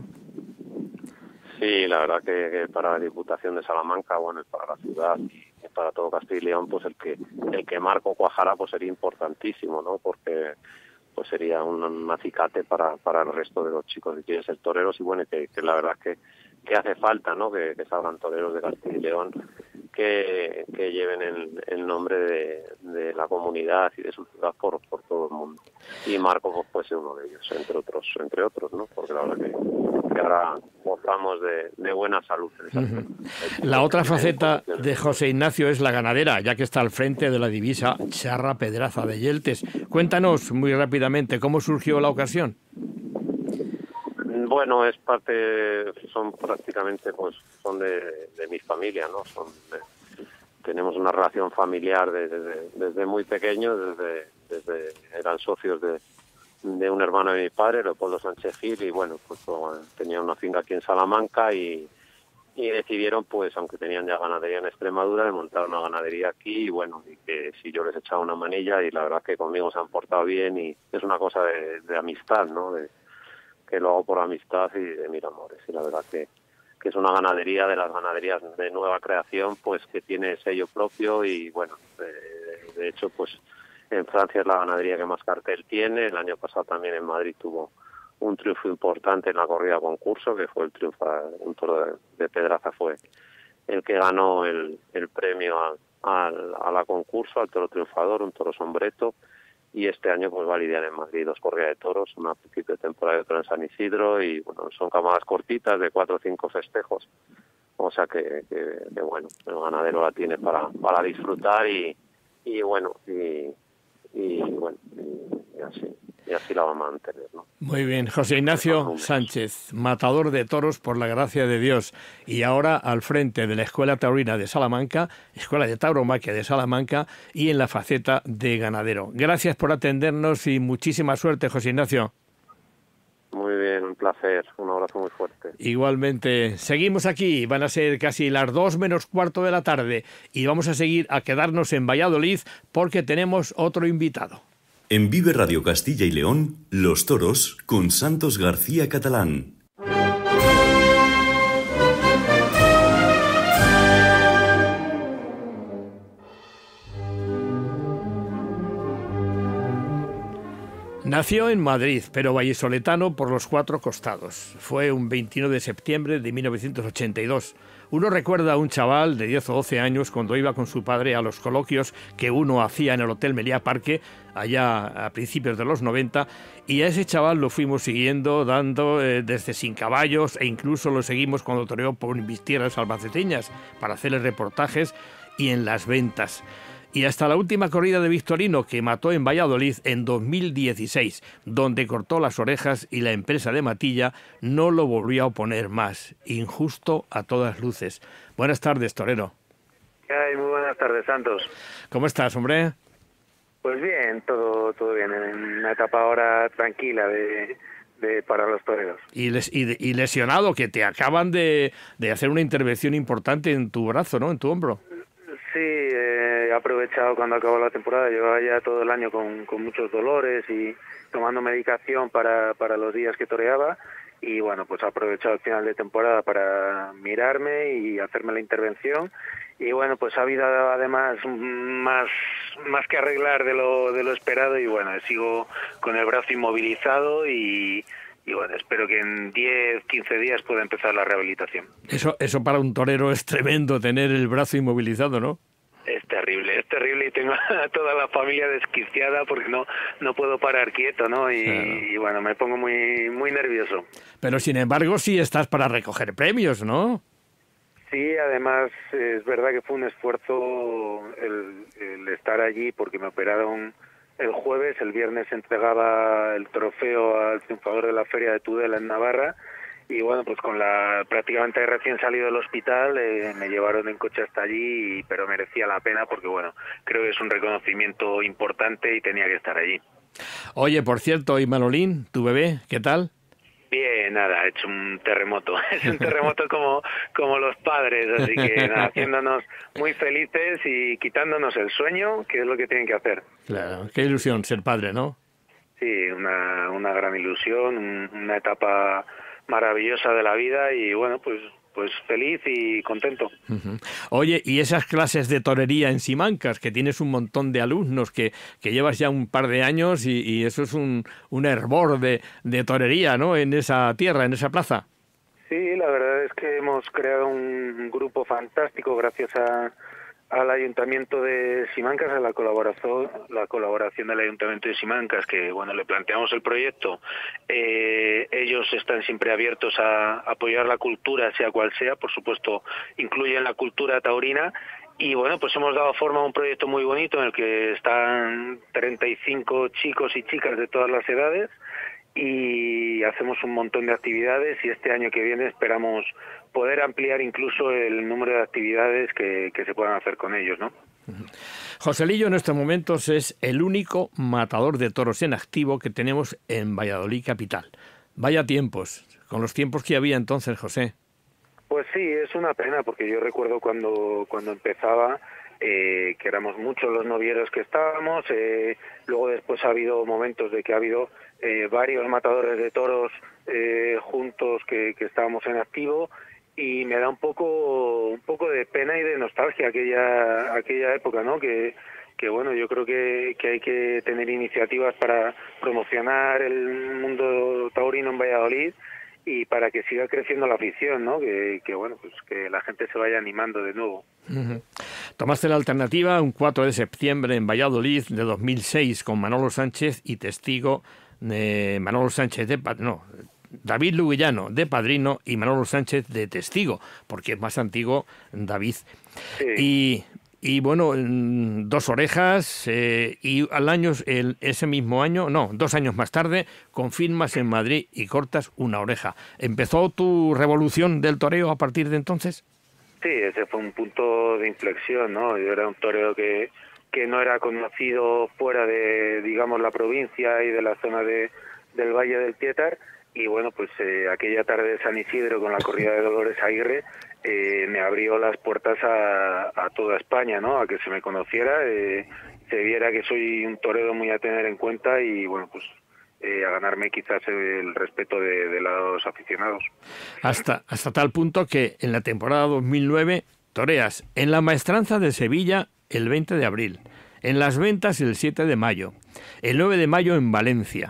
Sí, la verdad que, que para la Diputación de Salamanca, bueno, y para la ciudad y para todo Castilla y León, pues el que el que Marco cuajara pues sería importantísimo, ¿no? Porque pues sería un, un acicate para para el resto de los chicos que quieren ser toreros, y bueno, que, que la verdad que que hace falta, ¿no? Que, que salgan toreros de Castilla y León que, que lleven el, el nombre de, de la comunidad y de su ciudad por, por todo el mundo. Y Marco pues puede ser uno de ellos, entre otros, entre otros, ¿no? Porque la verdad que, que ahora gozamos de, de buena salud. Uh-huh. La otra faceta de José Ignacio es la ganadera, ya que está al frente de la divisa Charra Pedraza de Yeltes. Cuéntanos muy rápidamente cómo surgió la ocasión. Bueno, es parte, son prácticamente, pues, son de, de mi familia, ¿no? Son de, tenemos una relación familiar desde, desde, desde muy pequeños, desde, desde eran socios de, de un hermano de mi padre, Leopoldo Sánchez Gil, y bueno, pues bueno, tenía una finca aquí en Salamanca, y, y decidieron, pues, aunque tenían ya ganadería en Extremadura, de montar una ganadería aquí, y bueno, y que si yo les echaba una manilla, y la verdad que conmigo se han portado bien, y es una cosa de, de amistad, ¿no? De, que lo hago por amistad y de mil amores, y la verdad que, que es una ganadería de las ganaderías de nueva creación, pues que tiene sello propio, y bueno, de, de hecho pues en Francia es la ganadería que más cartel tiene. El año pasado también en Madrid tuvo un triunfo importante en la corrida concurso, que fue el triunfo, un toro de, de Pedraza fue el que ganó el, el premio a, a, a la concurso, al toro triunfador, un toro sombreto. Y este año pues va a lidiar en Madrid dos corridas de toros, una principio de temporada y otra en San Isidro, y bueno, son camadas cortitas de cuatro o cinco festejos, o sea que, que, que bueno, el ganadero la tiene para para disfrutar, y y bueno, y, y bueno, y, y así y así la va a mantener, ¿no? Muy bien, José Ignacio Sánchez, matador de toros por la gracia de Dios, y ahora al frente de la Escuela Taurina de Salamanca, Escuela de Tauromaquia de Salamanca, y en la faceta de ganadero. Gracias por atendernos y muchísima suerte, José Ignacio. Muy bien, un placer, un abrazo muy fuerte. Igualmente, seguimos aquí, van a ser casi las dos menos cuarto de la tarde, y vamos a seguir a quedarnos en Valladolid porque tenemos otro invitado. En Vive Radio Castilla y León, Los Toros con Santos García Catalán. Nació en Madrid, pero vallisoletano por los cuatro costados. Fue un veintiuno de septiembre de mil novecientos ochenta y dos. Uno recuerda a un chaval de diez o doce años cuando iba con su padre a los coloquios que uno hacía en el Hotel Meliá Parque, allá a principios de los noventa, y a ese chaval lo fuimos siguiendo, dando eh, desde sin caballos, e incluso lo seguimos cuando toreó por mis tierras albaceteñas para hacerle reportajes y en las ventas. Y hasta la última corrida de Victorino, que mató en Valladolid en dos mil dieciséis, donde cortó las orejas y la empresa de Matilla no lo volvió a oponer más. Injusto a todas luces. Buenas tardes, torero. Ay, muy buenas tardes, Santos. ¿Cómo estás, hombre? Pues bien, todo todo bien. En una etapa ahora tranquila de, de para los toreros. Y, les, y, y lesionado, que te acaban de, de hacer una intervención importante en tu brazo, ¿no? En tu hombro. Sí, eh, he aprovechado cuando acabó la temporada. Llevaba ya todo el año con, con muchos dolores y tomando medicación para, para los días que toreaba, y bueno, pues he aprovechado el final de temporada para mirarme y hacerme la intervención. Y bueno, pues ha habido además más más que arreglar de lo de lo esperado, y bueno, sigo con el brazo inmovilizado y, y bueno, espero que en diez, quince días pueda empezar la rehabilitación. Eso eso para un torero es tremendo, tener el brazo inmovilizado, ¿no? Es terrible, es terrible, y tengo a toda la familia desquiciada porque no no puedo parar quieto, ¿no? Y, claro. y bueno, me pongo muy muy nervioso. Pero sin embargo sí estás para recoger premios, ¿no? Sí, además es verdad que fue un esfuerzo el, el estar allí, porque me operaron el jueves, el viernes se entregaba el trofeo al triunfador de la Feria de Tudela en Navarra, y bueno, pues con la prácticamente recién salido del hospital eh, me llevaron en coche hasta allí, y, pero merecía la pena porque bueno, creo que es un reconocimiento importante y tenía que estar allí. Oye, por cierto, y Manolín, tu bebé, ¿qué tal? Bien, nada, he hecho un terremoto, es un terremoto como, como los padres, así que nada, haciéndonos muy felices y quitándonos el sueño, que es lo que tienen que hacer. Claro, qué ilusión ser padre, ¿no? Sí, una, una gran ilusión, un, una etapa maravillosa de la vida, y bueno, pues pues feliz y contento. Uh-huh. Oye, y esas clases de torería en Simancas, que tienes un montón de alumnos, que, que llevas ya un par de años, y, y eso es un, un hervor de, de torería, ¿no?, en esa tierra, en esa plaza. Sí, la verdad es que hemos creado un grupo fantástico gracias a al Ayuntamiento de Simancas, a la colaboración la colaboración del Ayuntamiento de Simancas, que bueno, le planteamos el proyecto. Eh, ellos están siempre abiertos a apoyar la cultura, sea cual sea, por supuesto incluyen la cultura taurina, y bueno, pues hemos dado forma a un proyecto muy bonito en el que están treinta y cinco chicos y chicas de todas las edades, y hacemos un montón de actividades, y este año que viene esperamos poder ampliar incluso el número de actividades que, que se puedan hacer con ellos, ¿no? Joselillo en estos momentos es el único matador de toros en activo que tenemos en Valladolid capital. Vaya tiempos, con los tiempos que había entonces, José. Pues sí, es una pena, porque yo recuerdo cuando, cuando empezaba, eh, que éramos muchos los novieros que estábamos, eh, luego después ha habido momentos de que ha habido eh, varios matadores de toros eh, juntos que, que estábamos en activo, y me da un poco un poco de pena y de nostalgia aquella aquella época, ¿no? Que, que bueno, yo creo que, que hay que tener iniciativas para promocionar el mundo taurino en Valladolid y para que siga creciendo la afición, ¿no? Que, que bueno, pues que la gente se vaya animando de nuevo. Uh-huh. Tomaste la alternativa un cuatro de septiembre en Valladolid de dos mil seis con Manolo Sánchez y testigo de Manolo Sánchez de no David Luguillano de padrino y Manolo Sánchez de testigo, porque es más antiguo David. Sí. Y, y bueno, dos orejas, eh, y al año, el, ese mismo año, no, dos años más tarde, confirmas en Madrid y cortas una oreja. ¿Empezó tu revolución del toreo a partir de entonces? Sí, ese fue un punto de inflexión, ¿no? Yo era un toreo que, que no era conocido fuera de, digamos, la provincia y de la zona de, del Valle del Piétar. Y bueno, pues eh, aquella tarde de San Isidro con la corrida de Dolores Aguirre eh, me abrió las puertas a, a toda España, ¿no? A que se me conociera, eh, se viera que soy un torero muy a tener en cuenta, y bueno, pues eh, a ganarme quizás el respeto de, de los aficionados. Hasta, hasta tal punto que en la temporada dos mil nueve toreas en la Maestranza de Sevilla el veinte de abril, en Las Ventas el siete de mayo, el nueve de mayo en Valencia,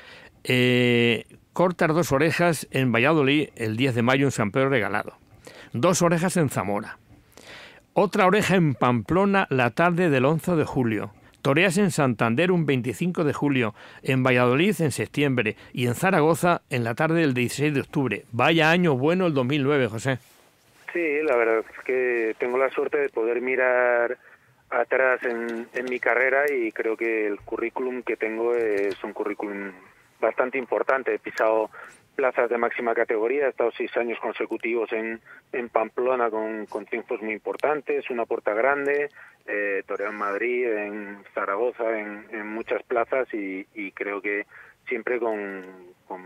eh... cortar dos orejas en Valladolid el diez de mayo en San Pedro Regalado, dos orejas en Zamora, otra oreja en Pamplona la tarde del once de julio, toreas en Santander un veinticinco de julio, en Valladolid en septiembre y en Zaragoza en la tarde del dieciséis de octubre. Vaya año bueno el dos mil nueve, José. Sí, la verdad es que tengo la suerte de poder mirar atrás en, en mi carrera, y creo que el currículum que tengo es un currículum bastante importante. He pisado plazas de máxima categoría, he estado seis años consecutivos en, en Pamplona con, con triunfos muy importantes, una puerta grande, eh, toreo en Madrid, en Zaragoza, en, en muchas plazas, y, y creo que siempre con, con,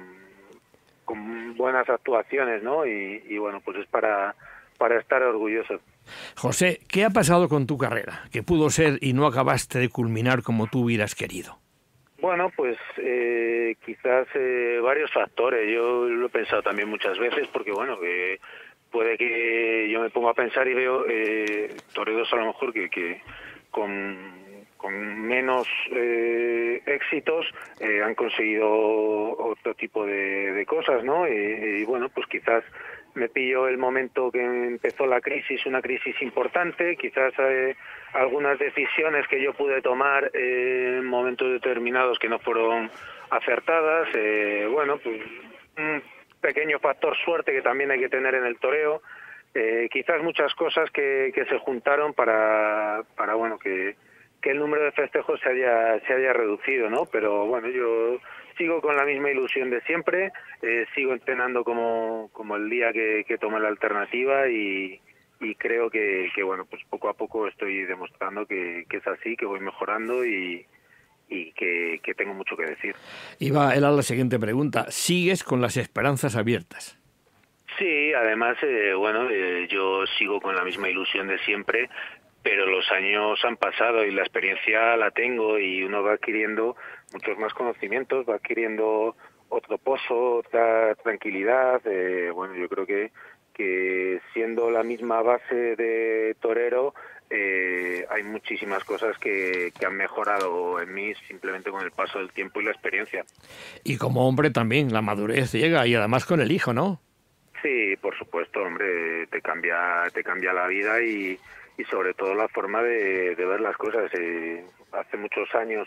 con buenas actuaciones, ¿no? Y, y bueno, pues es para, para estar orgulloso. José, ¿qué ha pasado con tu carrera? Que pudo ser y no acabaste de culminar como tú hubieras querido. Bueno, pues eh, quizás eh, varios factores. Yo lo he pensado también muchas veces porque, bueno, que puede que yo me ponga a pensar y veo eh, toreros a lo mejor que, que con, con menos eh, éxitos eh, han conseguido otro tipo de, de cosas, ¿no? Y, y bueno, pues quizás me pilló el momento que empezó la crisis, una crisis importante, quizás eh, algunas decisiones que yo pude tomar eh, en momentos determinados que no fueron acertadas, eh, bueno, pues un pequeño factor suerte que también hay que tener en el toreo, eh, quizás muchas cosas que, que se juntaron para, para bueno, que, que el número de festejos se haya, se haya reducido, ¿no? Pero bueno, yo sigo con la misma ilusión de siempre, eh, sigo entrenando como, como el día que, que tomé la alternativa y, y creo que, que, bueno, pues poco a poco estoy demostrando que, que es así, que voy mejorando y, y que, que tengo mucho que decir. Iba él a la siguiente pregunta. ¿Sigues con las esperanzas abiertas? Sí, además, eh, bueno, eh, yo sigo con la misma ilusión de siempre, pero los años han pasado y la experiencia la tengo y uno va adquiriendo muchos más conocimientos, va adquiriendo otro pozo, otra tranquilidad. Eh, bueno, yo creo que, que siendo la misma base de torero, eh, hay muchísimas cosas que, que han mejorado en mí simplemente con el paso del tiempo y la experiencia. Y como hombre también, la madurez llega y además con el hijo, ¿no? Sí, por supuesto, hombre, te cambia, te cambia la vida y y sobre todo la forma de, de ver las cosas. Eh, hace muchos años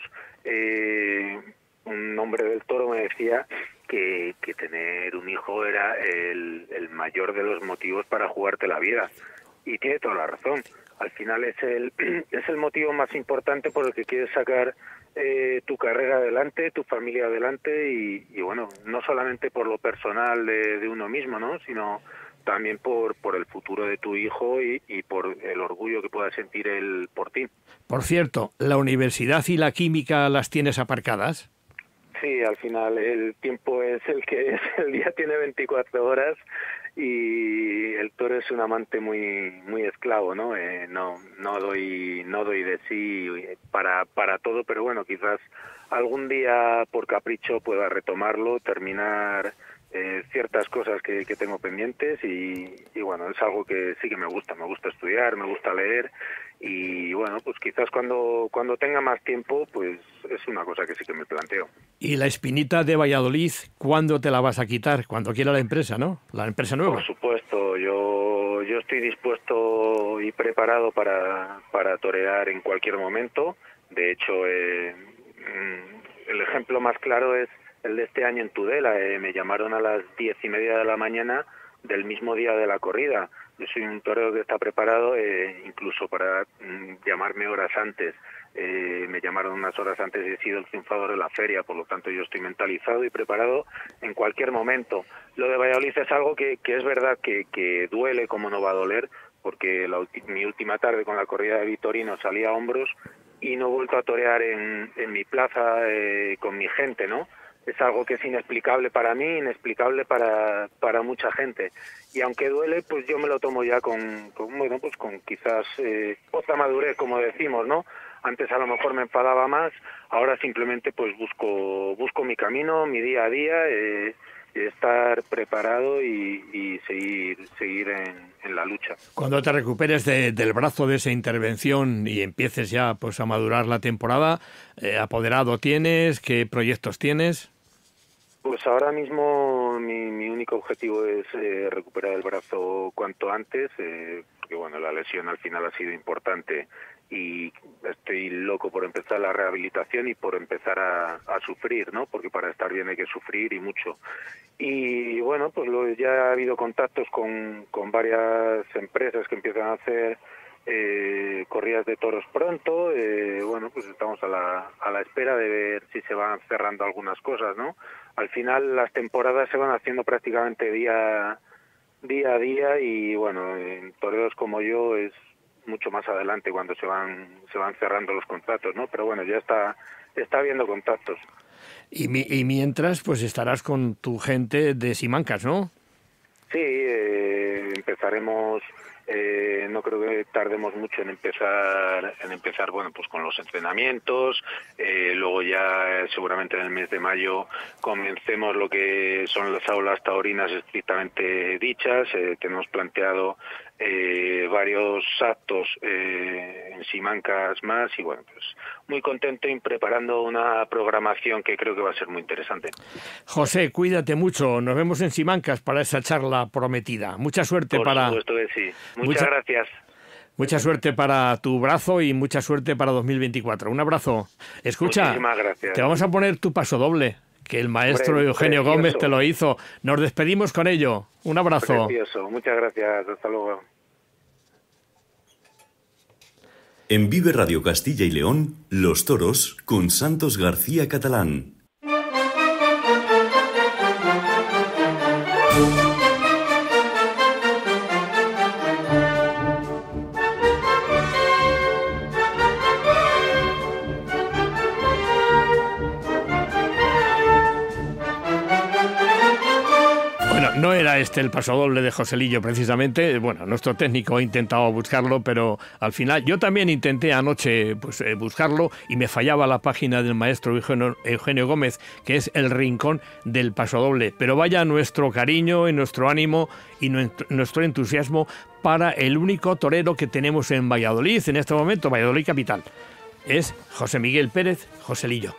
eh, un hombre del toro me decía que, que tener un hijo era el, el mayor de los motivos para jugarte la vida. Y tiene toda la razón. Al final es el, es el motivo más importante por el que quieres sacar eh, tu carrera adelante, tu familia adelante y, y bueno, no solamente por lo personal de, de uno mismo, ¿no? Sino también por, por el futuro de tu hijo y, y por el orgullo que pueda sentir él por ti. Por cierto, ¿la universidad y la química las tienes aparcadas? Sí, al final el tiempo es el que es, el día tiene veinticuatro horas y el toro es un amante muy muy esclavo, ¿no? Eh, no no doy no doy de sí para para todo, pero bueno, quizás algún día por capricho pueda retomarlo, terminar Eh, ciertas cosas que, que tengo pendientes y, y bueno, es algo que sí que me gusta, me gusta estudiar, me gusta leer y bueno, pues quizás cuando, cuando tenga más tiempo, pues es una cosa que sí que me planteo. Y la espinita de Valladolid, ¿cuándo te la vas a quitar? Cuando quiera la empresa, ¿no? La empresa nueva. Por supuesto, yo, yo estoy dispuesto y preparado para, para torear en cualquier momento. De hecho, eh, el ejemplo más claro es el de este año en Tudela. Eh, me llamaron a las diez y media de la mañana del mismo día de la corrida. Yo soy un torero que está preparado eh, incluso para mm, llamarme horas antes. Eh, me llamaron unas horas antes y he sido el triunfador de la feria, por lo tanto yo estoy mentalizado y preparado en cualquier momento. Lo de Valladolid es algo que, que es verdad que, que duele, como no va a doler, porque la, mi última tarde con la corrida de Vitorino salí a hombros y no he vuelto a torear en, en mi plaza eh, con mi gente, ¿no? Es algo que es inexplicable para mí, inexplicable para, para mucha gente. Y aunque duele, pues yo me lo tomo ya con, con bueno, pues con quizás eh, otra madurez, como decimos, ¿no? Antes a lo mejor me enfadaba más, ahora simplemente pues busco busco mi camino, mi día a día, eh, estar preparado y, y seguir seguir en, en la lucha. Cuando te recuperes de, del brazo de esa intervención y empieces ya pues a madurar la temporada, eh, ¿apoderado tienes? ¿Qué proyectos tienes? Pues ahora mismo mi, mi único objetivo es eh, recuperar el brazo cuanto antes, eh, porque bueno, la lesión al final ha sido importante y estoy loco por empezar la rehabilitación y por empezar a, a sufrir, ¿no? Porque para estar bien hay que sufrir y mucho. Y bueno, pues lo, ya ha habido contactos con, con varias empresas que empiezan a hacer eh, corridas de toros pronto. Eh, bueno, pues estamos a la, a la espera de ver si se van cerrando algunas cosas, ¿no? Al final las temporadas se van haciendo prácticamente día, día a día y bueno, en toreros como yo es mucho más adelante cuando se van se van cerrando los contratos, ¿no? Pero bueno, ya está está habiendo contactos. Y, mi, y mientras, pues estarás con tu gente de Simancas, ¿no? Sí, eh, empezaremos Eh, no creo que tardemos mucho en empezar, en empezar, bueno, pues con los entrenamientos. Eh, luego ya, eh, seguramente en el mes de mayo, comencemos lo que son las aulas taurinas estrictamente dichas. Eh, tenemos planteado eh, varios actos eh, en Simancas más y, bueno, pues muy contento y preparando una programación que creo que va a ser muy interesante. José, cuídate mucho. Nos vemos en Simancas para esa charla prometida. Mucha suerte Por para... Por supuesto que sí. Muchas Mucha... gracias. Mucha suerte para tu brazo y mucha suerte para dos mil veinticuatro. Un abrazo. Escucha, muchísimas gracias. Te vamos a poner tu paso doble, que el maestro Hombre, Eugenio precioso. Gómez te lo hizo. Nos despedimos con ello. Un abrazo. Precioso. Muchas gracias. Hasta luego. En Vive Radio Castilla y León, Los Toros con Santos García Catalán. No era este el pasodoble de Joselillo precisamente. Bueno, nuestro técnico ha intentado buscarlo, pero al final yo también intenté anoche pues, eh, buscarlo y me fallaba la página del maestro Eugenio, Eugenio Gómez, que es el rincón del pasodoble. Pero vaya nuestro cariño y nuestro ánimo y nuestro entusiasmo para el único torero que tenemos en Valladolid en este momento, Valladolid capital. Es José Miguel Pérez Joselillo.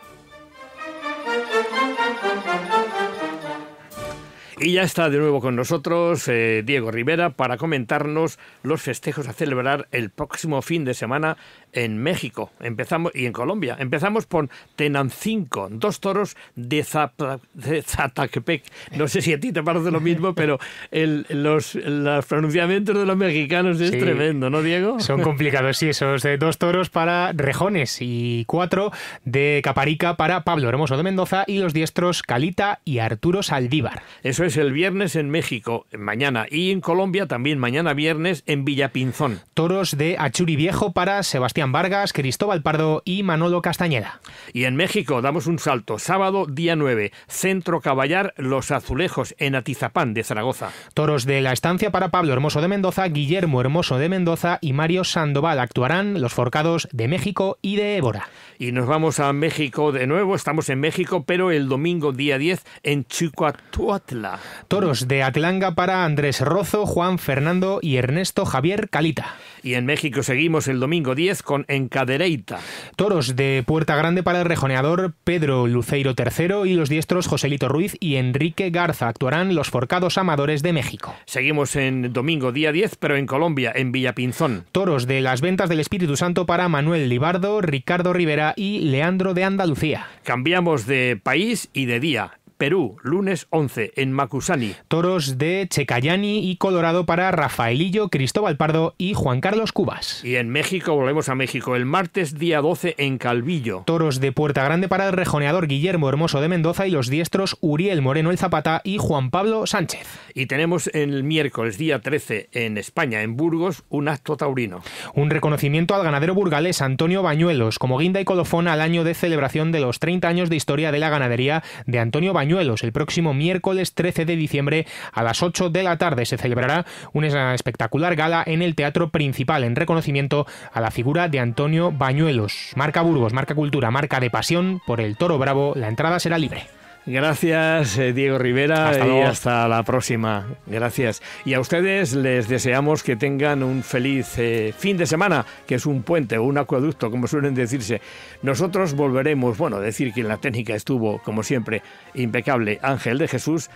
Y ya está de nuevo con nosotros eh, Diego Rivera para comentarnos los festejos a celebrar el próximo fin de semana en México. Empezamos y en Colombia. Empezamos por Tenancingo, dos toros de, Zapa, de Zatacpec. No sé si a ti te parece lo mismo, pero el, los, los pronunciamientos de los mexicanos es sí, tremendo, ¿no, Diego? Son complicados, sí, esos eh, dos toros para Rejones y cuatro de Caparica para Pablo Hermoso de Mendoza y los diestros Calita y Arturo Saldívar. Eso es el viernes en México, mañana, y en Colombia también mañana viernes en Villapinzón. Toros de Achuri Viejo para Sebastián Vargas, Cristóbal Pardo y Manolo Castañeda. Y en México damos un salto, sábado día nueve, Centro Caballar Los Azulejos en Atizapán de Zaragoza. Toros de la Estancia para Pablo Hermoso de Mendoza, Guillermo Hermoso de Mendoza y Mario Sandoval. Actuarán los Forcados de México y de Évora. Y nos vamos a México de nuevo, estamos en México, pero el domingo día diez en Chicoatuatla. Toros de Atlanga para Andrés Rozo, Juan Fernando y Ernesto Javier Calita. Y en México seguimos el domingo diez con Encadereita. Toros de Puerta Grande para el rejoneador Pedro Luceiro tercero y los diestros Joselito Ruiz y Enrique Garza. Actuarán los Forcados Amadores de México. Seguimos en domingo día diez, pero en Colombia, en Villapinzón. Toros de las Ventas del Espíritu Santo para Manuel Libardo, Ricardo Rivera y Leandro de Andalucía. Cambiamos de país y de día. Perú, lunes once, en Macusani. Toros de Checayani y Colorado para Rafaelillo, Cristóbal Pardo y Juan Carlos Cubas. Y en México, volvemos a México, el martes día doce en Calvillo. Toros de Puerta Grande para el rejoneador Guillermo Hermoso de Mendoza y los diestros Uriel Moreno el Zapata y Juan Pablo Sánchez. Y tenemos el miércoles día trece en España, en Burgos, un acto taurino. Un reconocimiento al ganadero burgalés Antonio Bañuelos como guinda y colofón al año de celebración de los treinta años de historia de la ganadería de Antonio Bañuelos. El próximo miércoles trece de diciembre a las ocho de la tarde se celebrará una espectacular gala en el Teatro Principal en reconocimiento a la figura de Antonio Bañuelos. Marca Burgos, marca Cultura, marca de pasión por el toro bravo. La entrada será libre. Gracias, Diego Rivera, hasta y hasta la próxima. Gracias. Y a ustedes les deseamos que tengan un feliz eh, fin de semana, que es un puente o un acueducto, como suelen decirse. Nosotros volveremos, bueno, decir que en la técnica estuvo, como siempre, impecable Ángel de Jesús.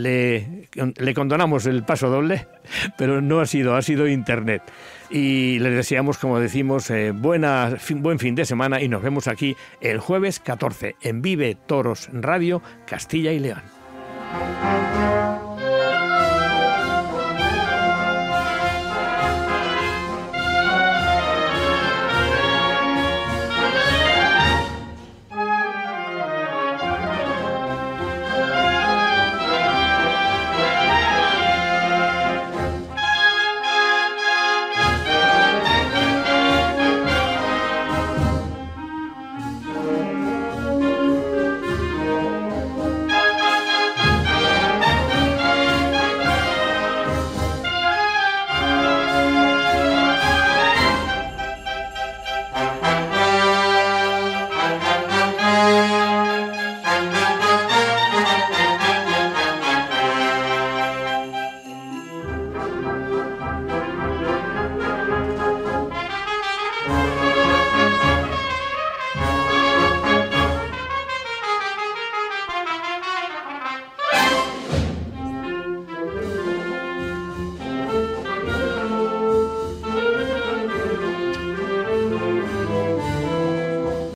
Le, le condonamos el paso doble, pero no ha sido, ha sido internet. Y les deseamos, como decimos, eh, buena, fin, buen fin de semana y nos vemos aquí el jueves catorce en Vive Toros Radio Castilla y León.